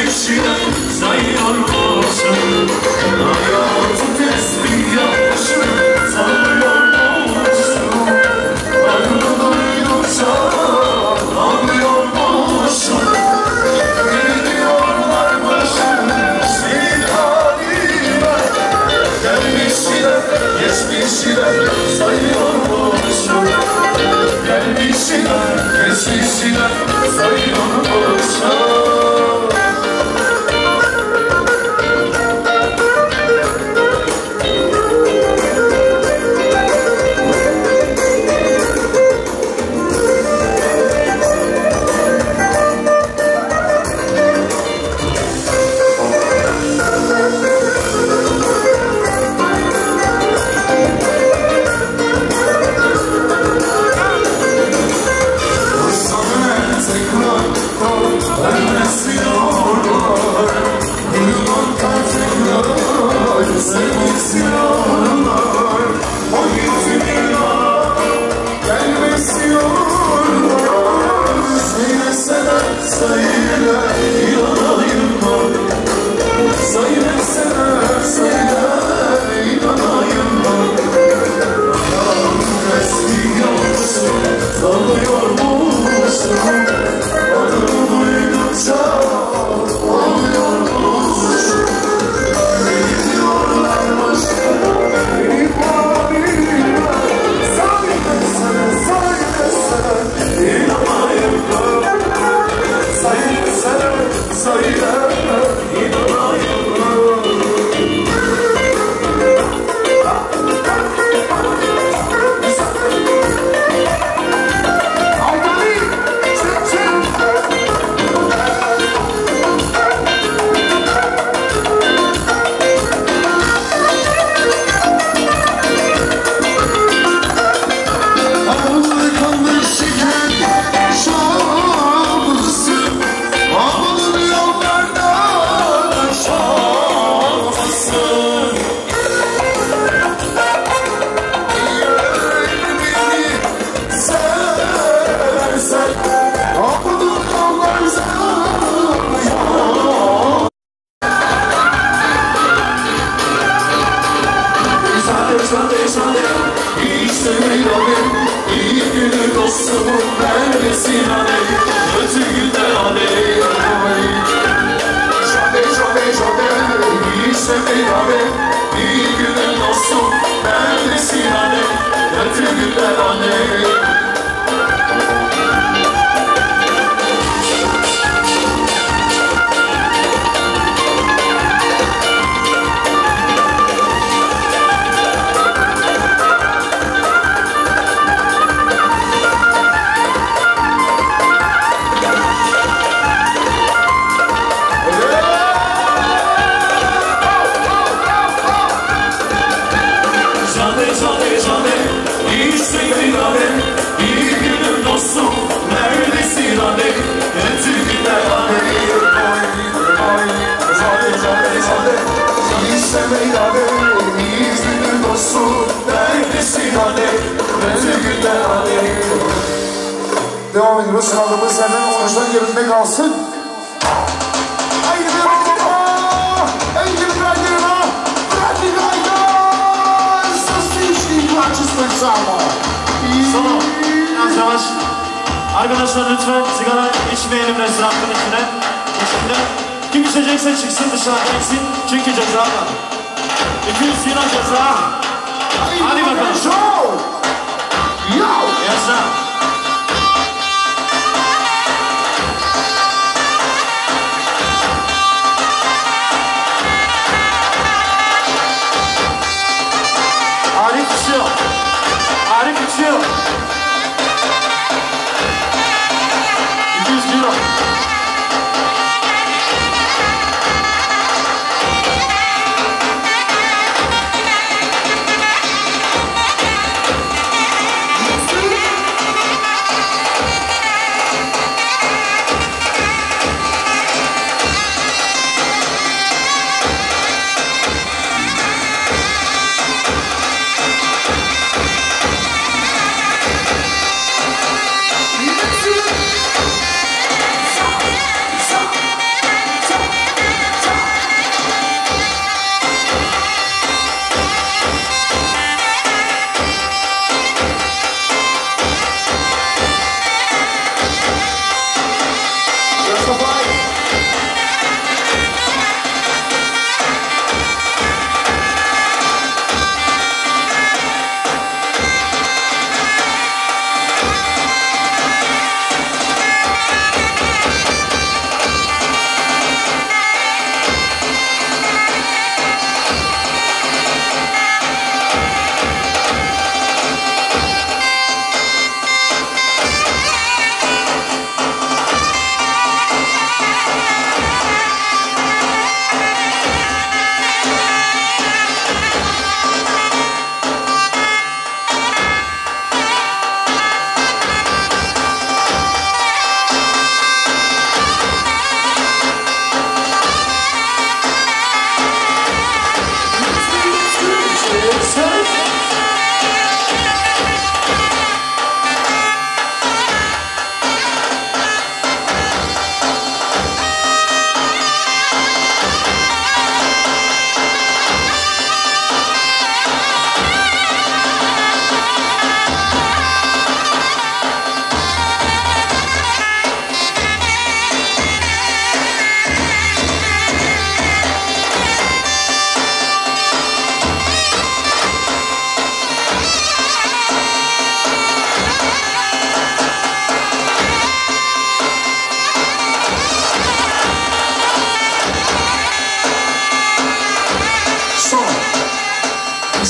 gelmişine sayıyor musun? Hayatı tesbih yapmışım sallıyor musun? Karnı doydukça ağlıyor musun? Ne diyorlarmış senin haline? Gelmişine geçmişine sayıyor musun? Gelmişine geçmişine sayıyor musun? Devam ediyoruz. Kaldığımız yerden oruçların yerinde kalsın. Haydi bir baba! Haydi bir bırakırma! Bırakın haydi! Sosişli maçız pensamo. Solo. Yavaş yavaş. Arkadaşlar lütfen sigara içmeyelim restoranın içine. İçinde. Kim içecekse çıksın dışarıda içsin. Çünkü ceza var. iki yüz euro ceza. Hadi bakalım. Yaşa. Arif içiyor. Arif içiyor. iki yüz euro.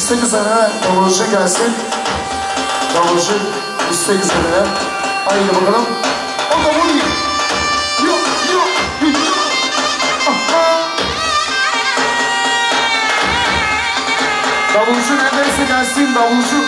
istek üzerine davulcu gelsin. Davulcu istek üzerine. Haydi bakalım. O davul yok. Yok, yok, yok. Aha. Davulcu neredeyse gelsin, davulcu.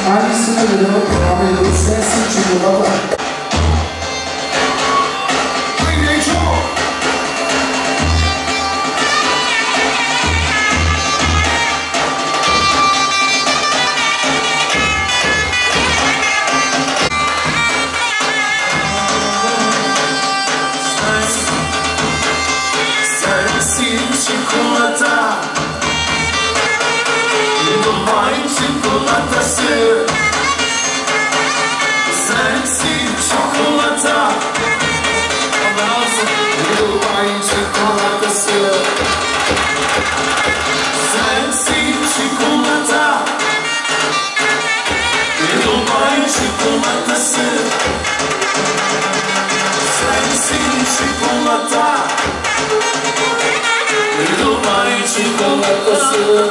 Hangisine göre devam ediyoruz? Sensin çünkü baba. Çikolata, Dubai çikolatası. Sensin çikolata, Dubai çikolatası. Sensin çikolata, Dubai çikolatası. Sensin çikolata, Dubai çikolatası.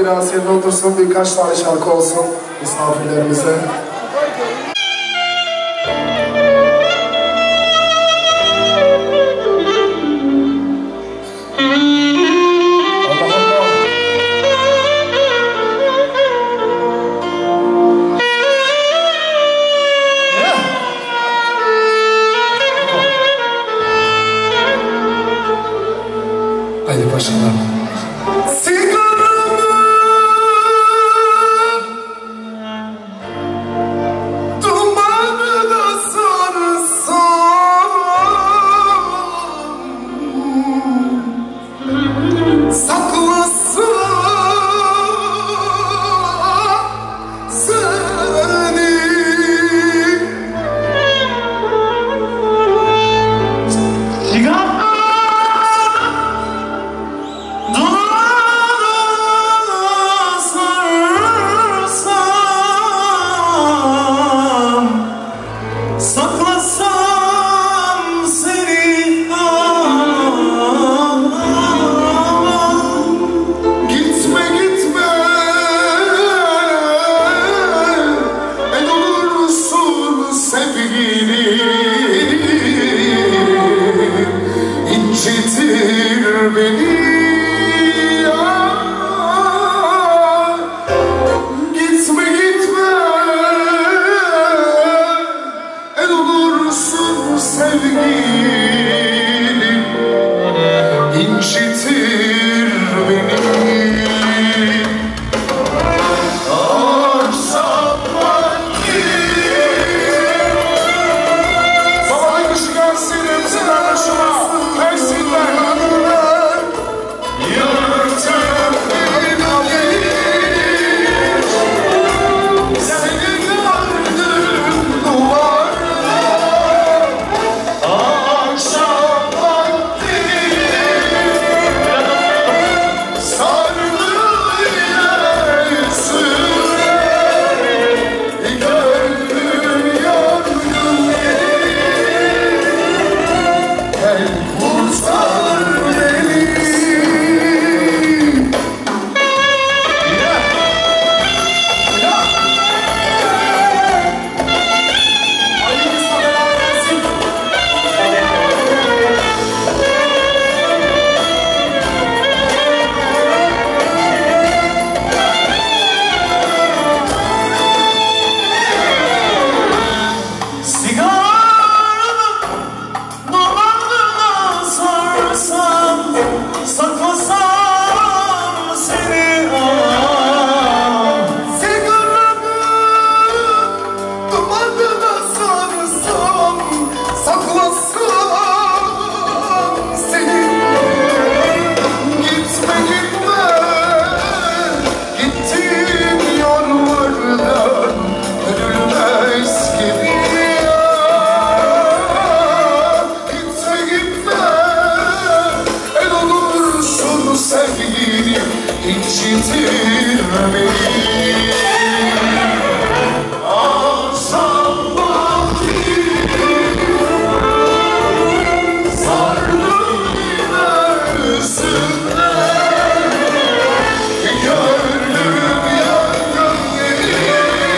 biraz yerine otursun, birkaç tane şarkı olsun misafirlerimize. Haydi başlayalım. Sigaramı dumanına sarsam, saklasam seni. Sigaramı İncitir beni ya. Gitme gitme, el olursun sevgilim, incitir beni. Akşam vakti sabah kışı gelsin hepsi karşıma. İncitir beni. Akşam vakti sardım üstüne, gönlüm yangın yeri,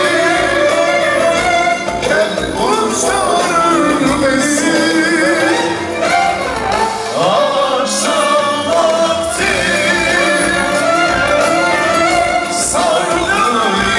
gel kurtar beni. Akşam vakti sardım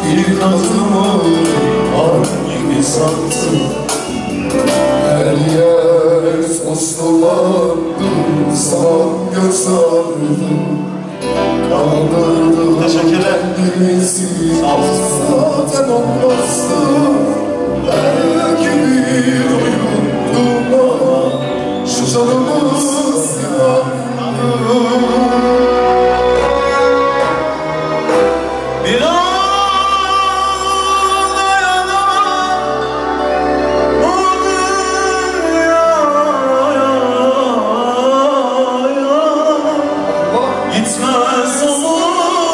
Bir kadını var gibi sattın. Her yer uslulandı, sana göz ardım. Kaldırdım kendimizi, zaten olmazdı. Belki bir oyundu ama şu canımız yandı. Bir an gitmez olur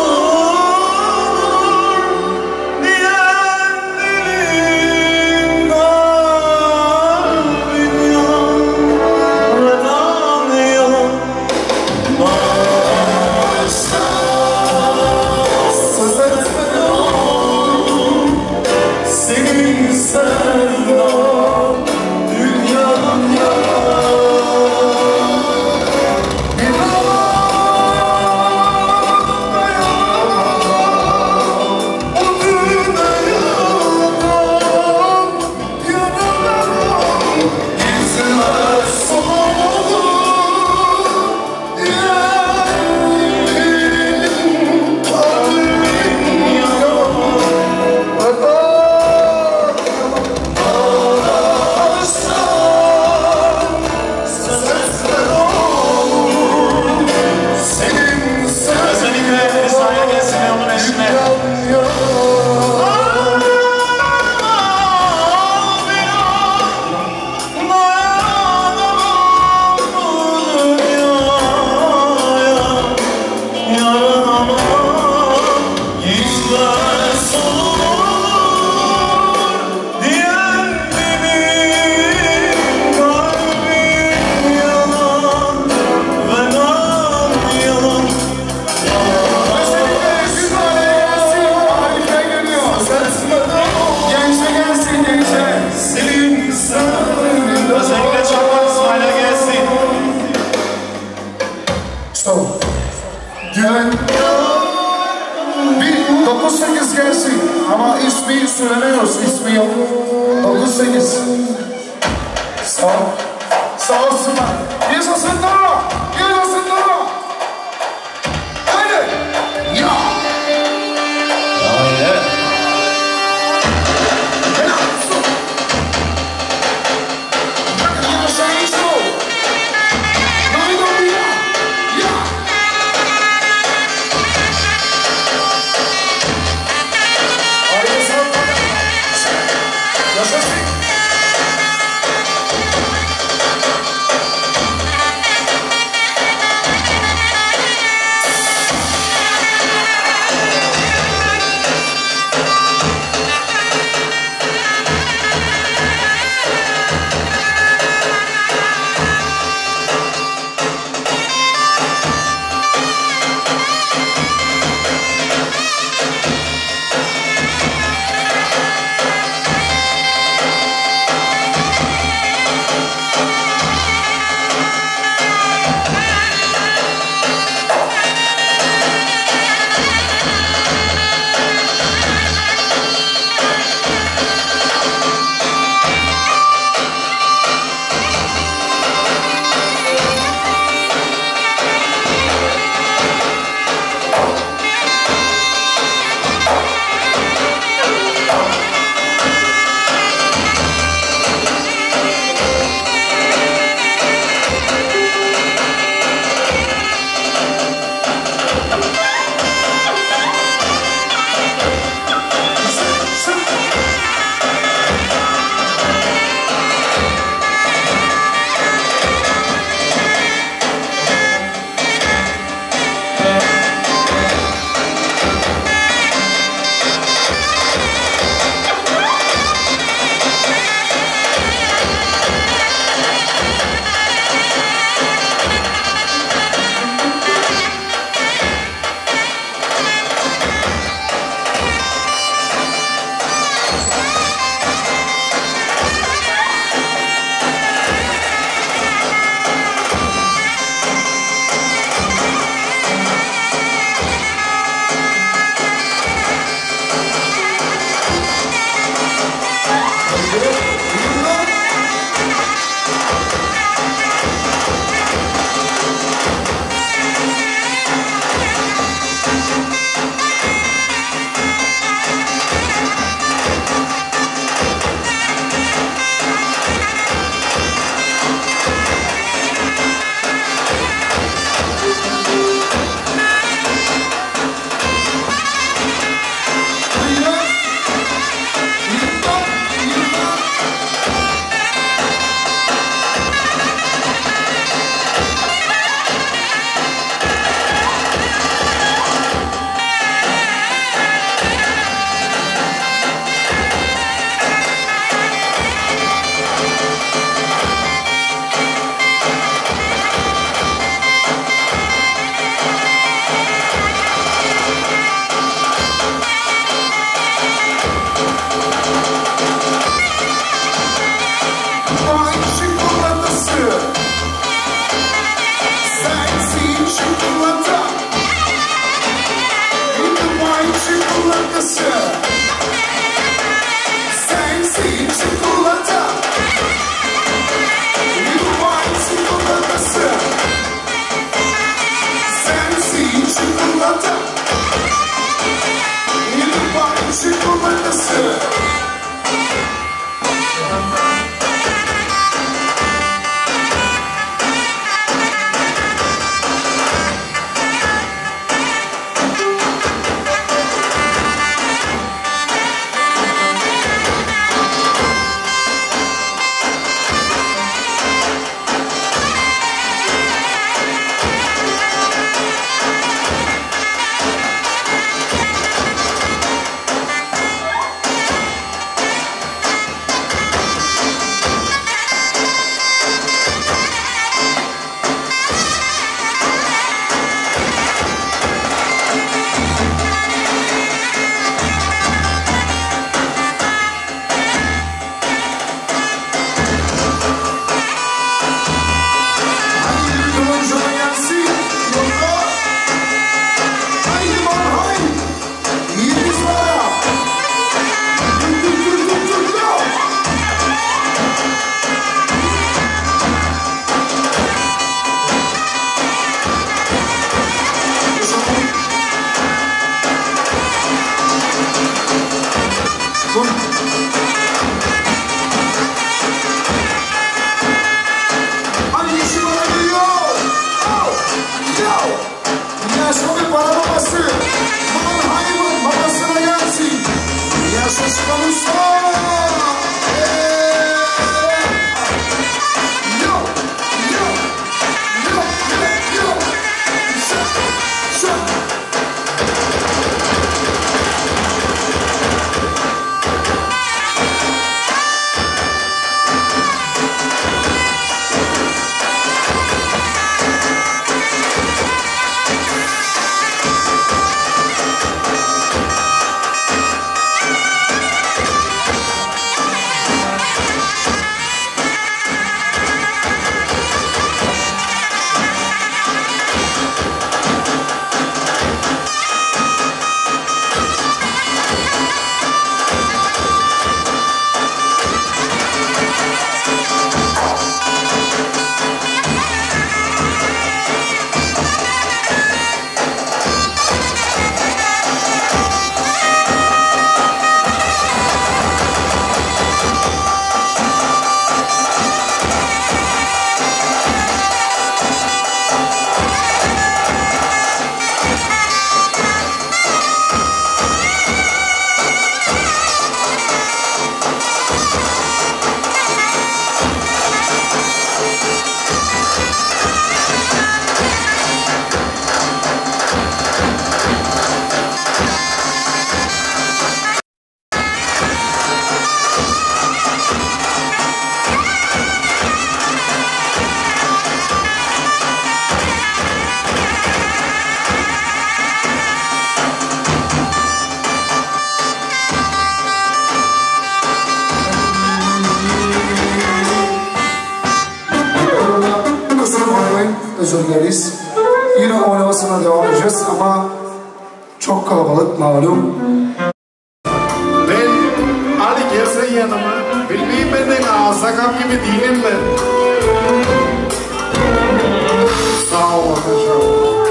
diyen dilim kalbin yalan neden yalan başta söz etmeden senin sevdan dünyanın yalan. Güven bir dokuz sekiz gelsin ama ismi söylemiyoruz, ismi yok. dokuz sekiz sağ ol, sağ olsunlar. Yaşasınlar, yaşasınlar. Haydi ya. Haydi. Hani işi bana geliyor. Oh, yo. Yaşlı para babası. Baban hayvan babasına gelsin. Yaşlı konuşma. Yo, yo, yo, yo, yo. Şak, şak. Özür dileriz. Yine oynamasına devam edeceğiz ama çok kalabalık malum. Ben Ali gelse yanıma, bilmeyeyim benden ağzakam gibi değilim ben. Sağ ol arkadaşlar.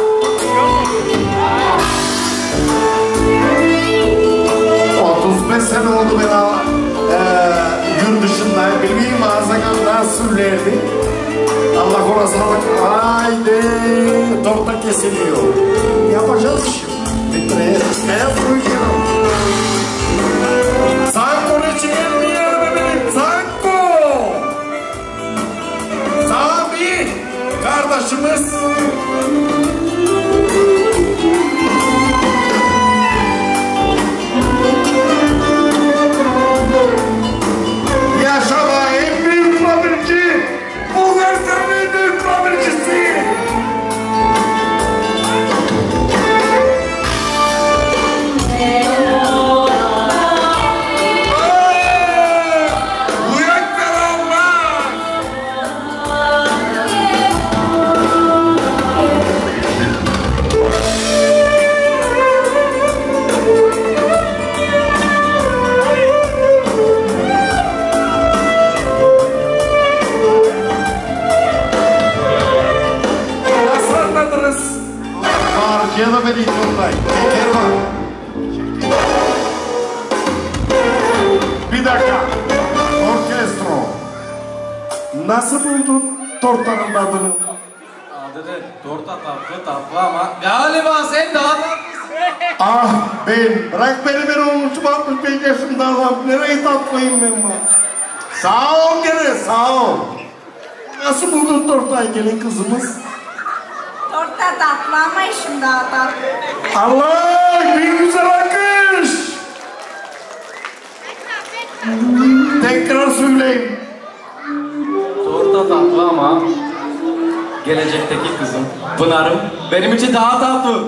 otuz beş sene oldu ben e, yurt dışında, bilmeyeyim ağzakam nasıl söylerdi. Allah korusun, haydi torta kesiliyor. Yapacağız şimdi. Bitireceğiz. Ne yapacağım? Sanko için gelmeyelim bebeğim. Sanko! Sami! Kardeşimiz. Yaşama en büyük fabrikçi. Bulgaristan'ın en büyük fabrikçisi. Marcelo Benito Bay, Tekerman. Bir dakika, orkestro. Nasıl buldun tortanın adını? Adını torta tatlı tatlı ama galiba sen daha tatlısın. Ah ben, bırak beni ben olmuşum altmış beş yaşında adam. Nereye tatlıyım ben bu? Sağ ol gene, sağ ol. Nasıl buldun tortayı gelin kızımız? Torta tatlı ama işim daha tatlı. Allah bir güzel akış. Tekrar söyleyin. Torta tatlı ama gelecekteki kızım Pınar'ım benim için daha tatlı.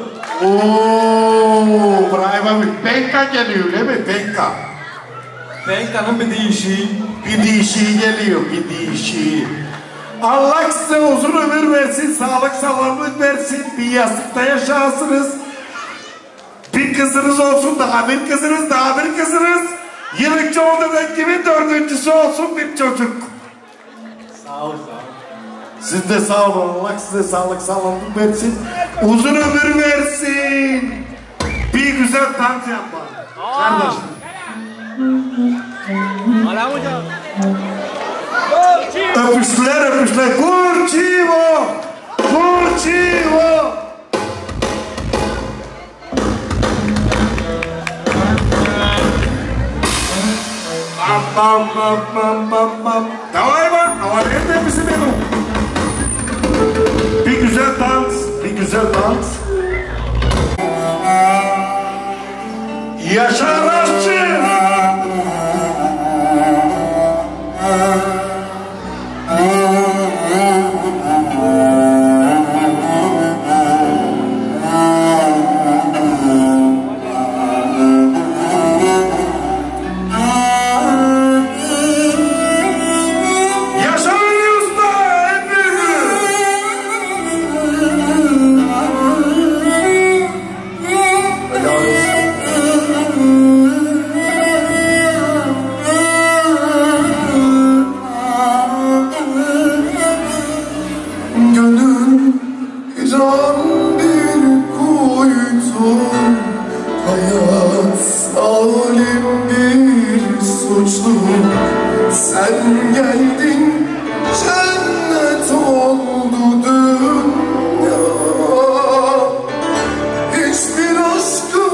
Ooo, bravo abi. Penka geliyor değil mi? Penka. Penka'nın bir değişiği. Bir değişiği geliyor, bir değişiği. Allah size uzun ömür versin, sağlık sağlamlık versin, bir yastıkta yaşarsınız. Bir kızınız olsun, daha bir kızınız, daha bir kızınız. Yıllıkçı olduğunuz gibi dördüncüsü olsun bir çocuk. Sağ ol, sağ ol. Siz de sağ olun, Allah size sağlık sağlamlık versin, uzun ömür versin. Bir güzel dans yapar. Kardeşim. Alam hocam. Öpüşler öpüşler. Kurçivo. Kurçivo. Bam bam bam bam bam bam. Davay var. Havaliyetten misin benim? Bir güzel dans. Bir güzel dans. Yaşar Aşçı. Sen geldin, cennet oldu dünya. Hiçbir aşkı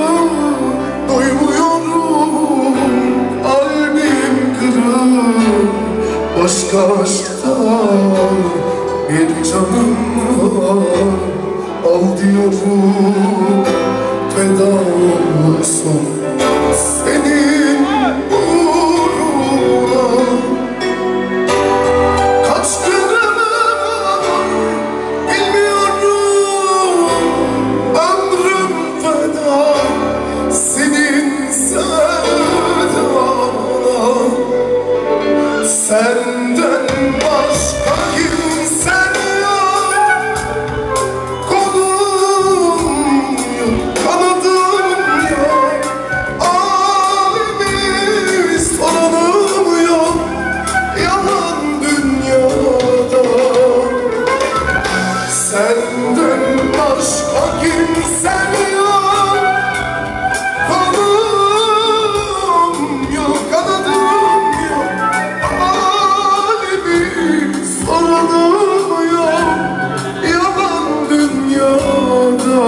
doymuyorum, kalbim kırık. Başka aşkta bir canım var, al diyorum, feda olsun senin uğruna. Kaç günüm var bilmiyorum, ömrüm feda senin sevdana. Senden başka kimsen yok, kolum yok, kanadım yok, halimiz sorunum yok, yalan dünyada. Senden başka kimsen yok, kolum yok, kanadım yok, halimiz sorunum yok, yalan dünyada.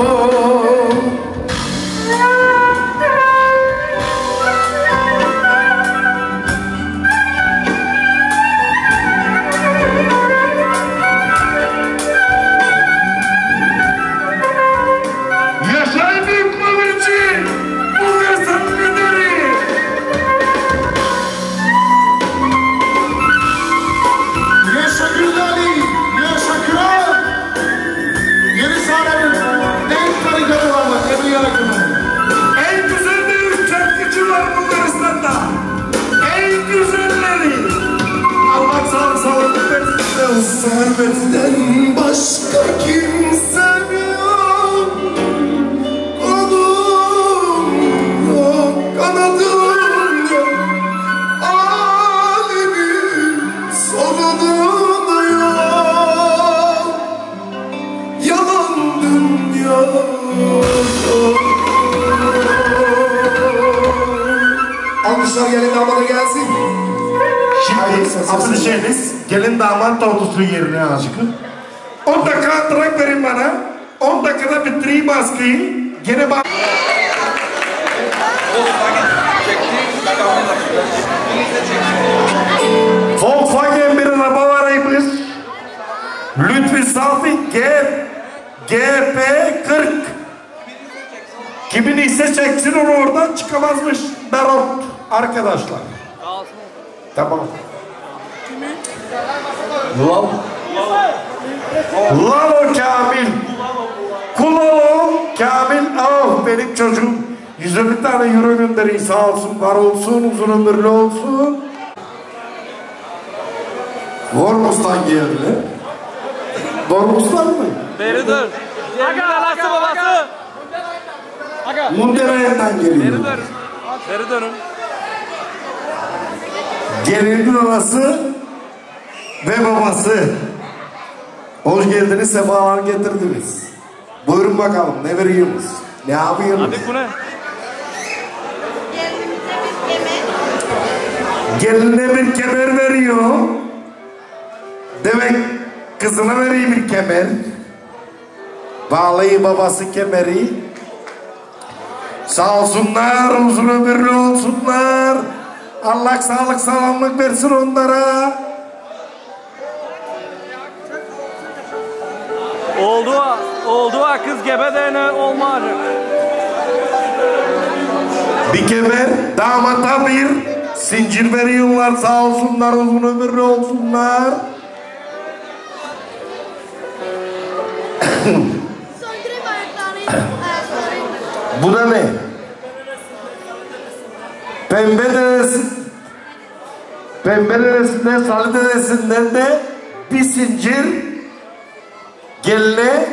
Yaşar Büyük Balıkçı. Bulgaristan müdürü. Yaşa Gülali, yaşa Kral. Yeni sahibi, en tarikatı var mı? Ebu Yarakım'ın. En güzel de üç şarkıcı var Bulgaristan'da. En güzelleri. Allah sağlık sağlık versin. Servetten başka kimsen yok, kolum yok, kanadım yok, alimin sorunum yok, yalan dünyada. Alkışlar gelin damada gelsin. Şimdi asıl şeyiniz gelin damat tortusu yerine aşkı. on dakika antrenman verin bana. on dakikada bitireyim baskıyı. Gene bak. Volkswagen bir araba varaymış. Lütfi Safi G G P kırk. Kimin ise çeksin onu oradan çıkamazmış. Berot arkadaşlar. Tamam. Lalo. Lalo Kamil. Kulalo Kamil. Ah benim çocuğum. yüz elli tane euro gönderiyor. Sağ olsun, var olsun, uzun ömürlü olsun. Vormus'tan geldiler. Vormus'tan mı? Beridir. Aga alası babası. Aga. Munderay'dan geliyor. Beridir. Beridir'im. Gelinin anası ve babası. Hoş geldiniz, sefalar getirdiniz. Buyurun bakalım, ne veriyorsunuz? Ne yapıyorsunuz? Hadi bu ne? Geldiğimizde biz yemek Geline bir kemer veriyor. Demek kızına veriyor bir kemer. Bağlayı babası kemeri. Sağ olsunlar, uzun ömürlü olsunlar. Allah sağlık sağlamlık versin onlara. Oldu ha, oldu ha kız gebe de ne olmayacak. Bir kemer damata bir zincir veriyorlar, sağ olsunlar, uzun ömürlü olsunlar. Bu da ne? Pembe dedesi, pembe dedesinden, salı dedesinden de bir zincir geline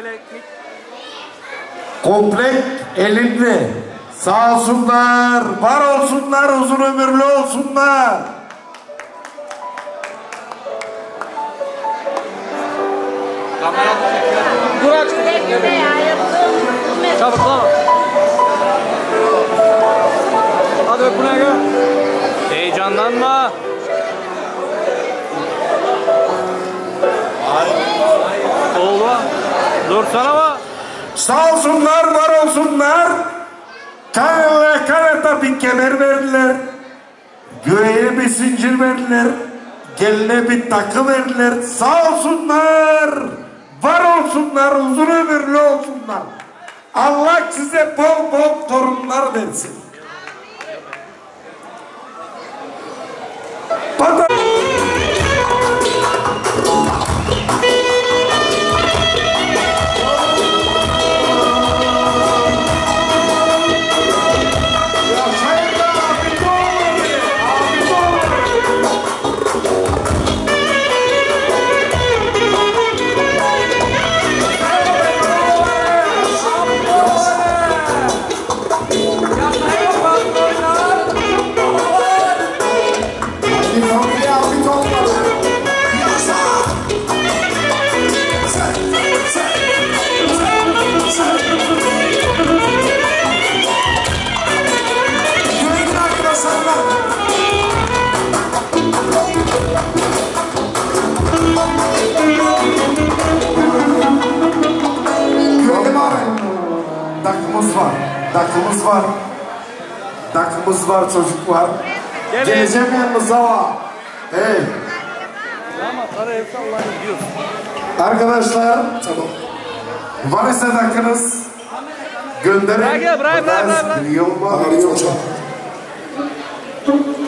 komplek elinde. Sağ olsunlar, var olsunlar, uzun ömürlü olsunlar. Burak. Çabuk lan. Hadi öp buna gel. Heyecanlanma. Oldu ha. Dur sana bak. Sağ olsunlar, var olsunlar. Kanala kanata bir kemer verdiler. Göğe bir zincir verdiler. Geline bir takı verdiler. Sağ olsunlar, var olsunlar, uzun ömürlü olsunlar. Allah size bol bol torunlar versin. Bana... Dakımız var, dakımız var, dakımız var, çocuk var. Gelin. Geleceğim yanınıza var. Hey. Ama para hep sallayın diyorsun. Arkadaşlar, tamam. Var ise dakınız gönderin. Bırak ya, bırak, bırak, bırak. Biliyor mu? Biliyor mu?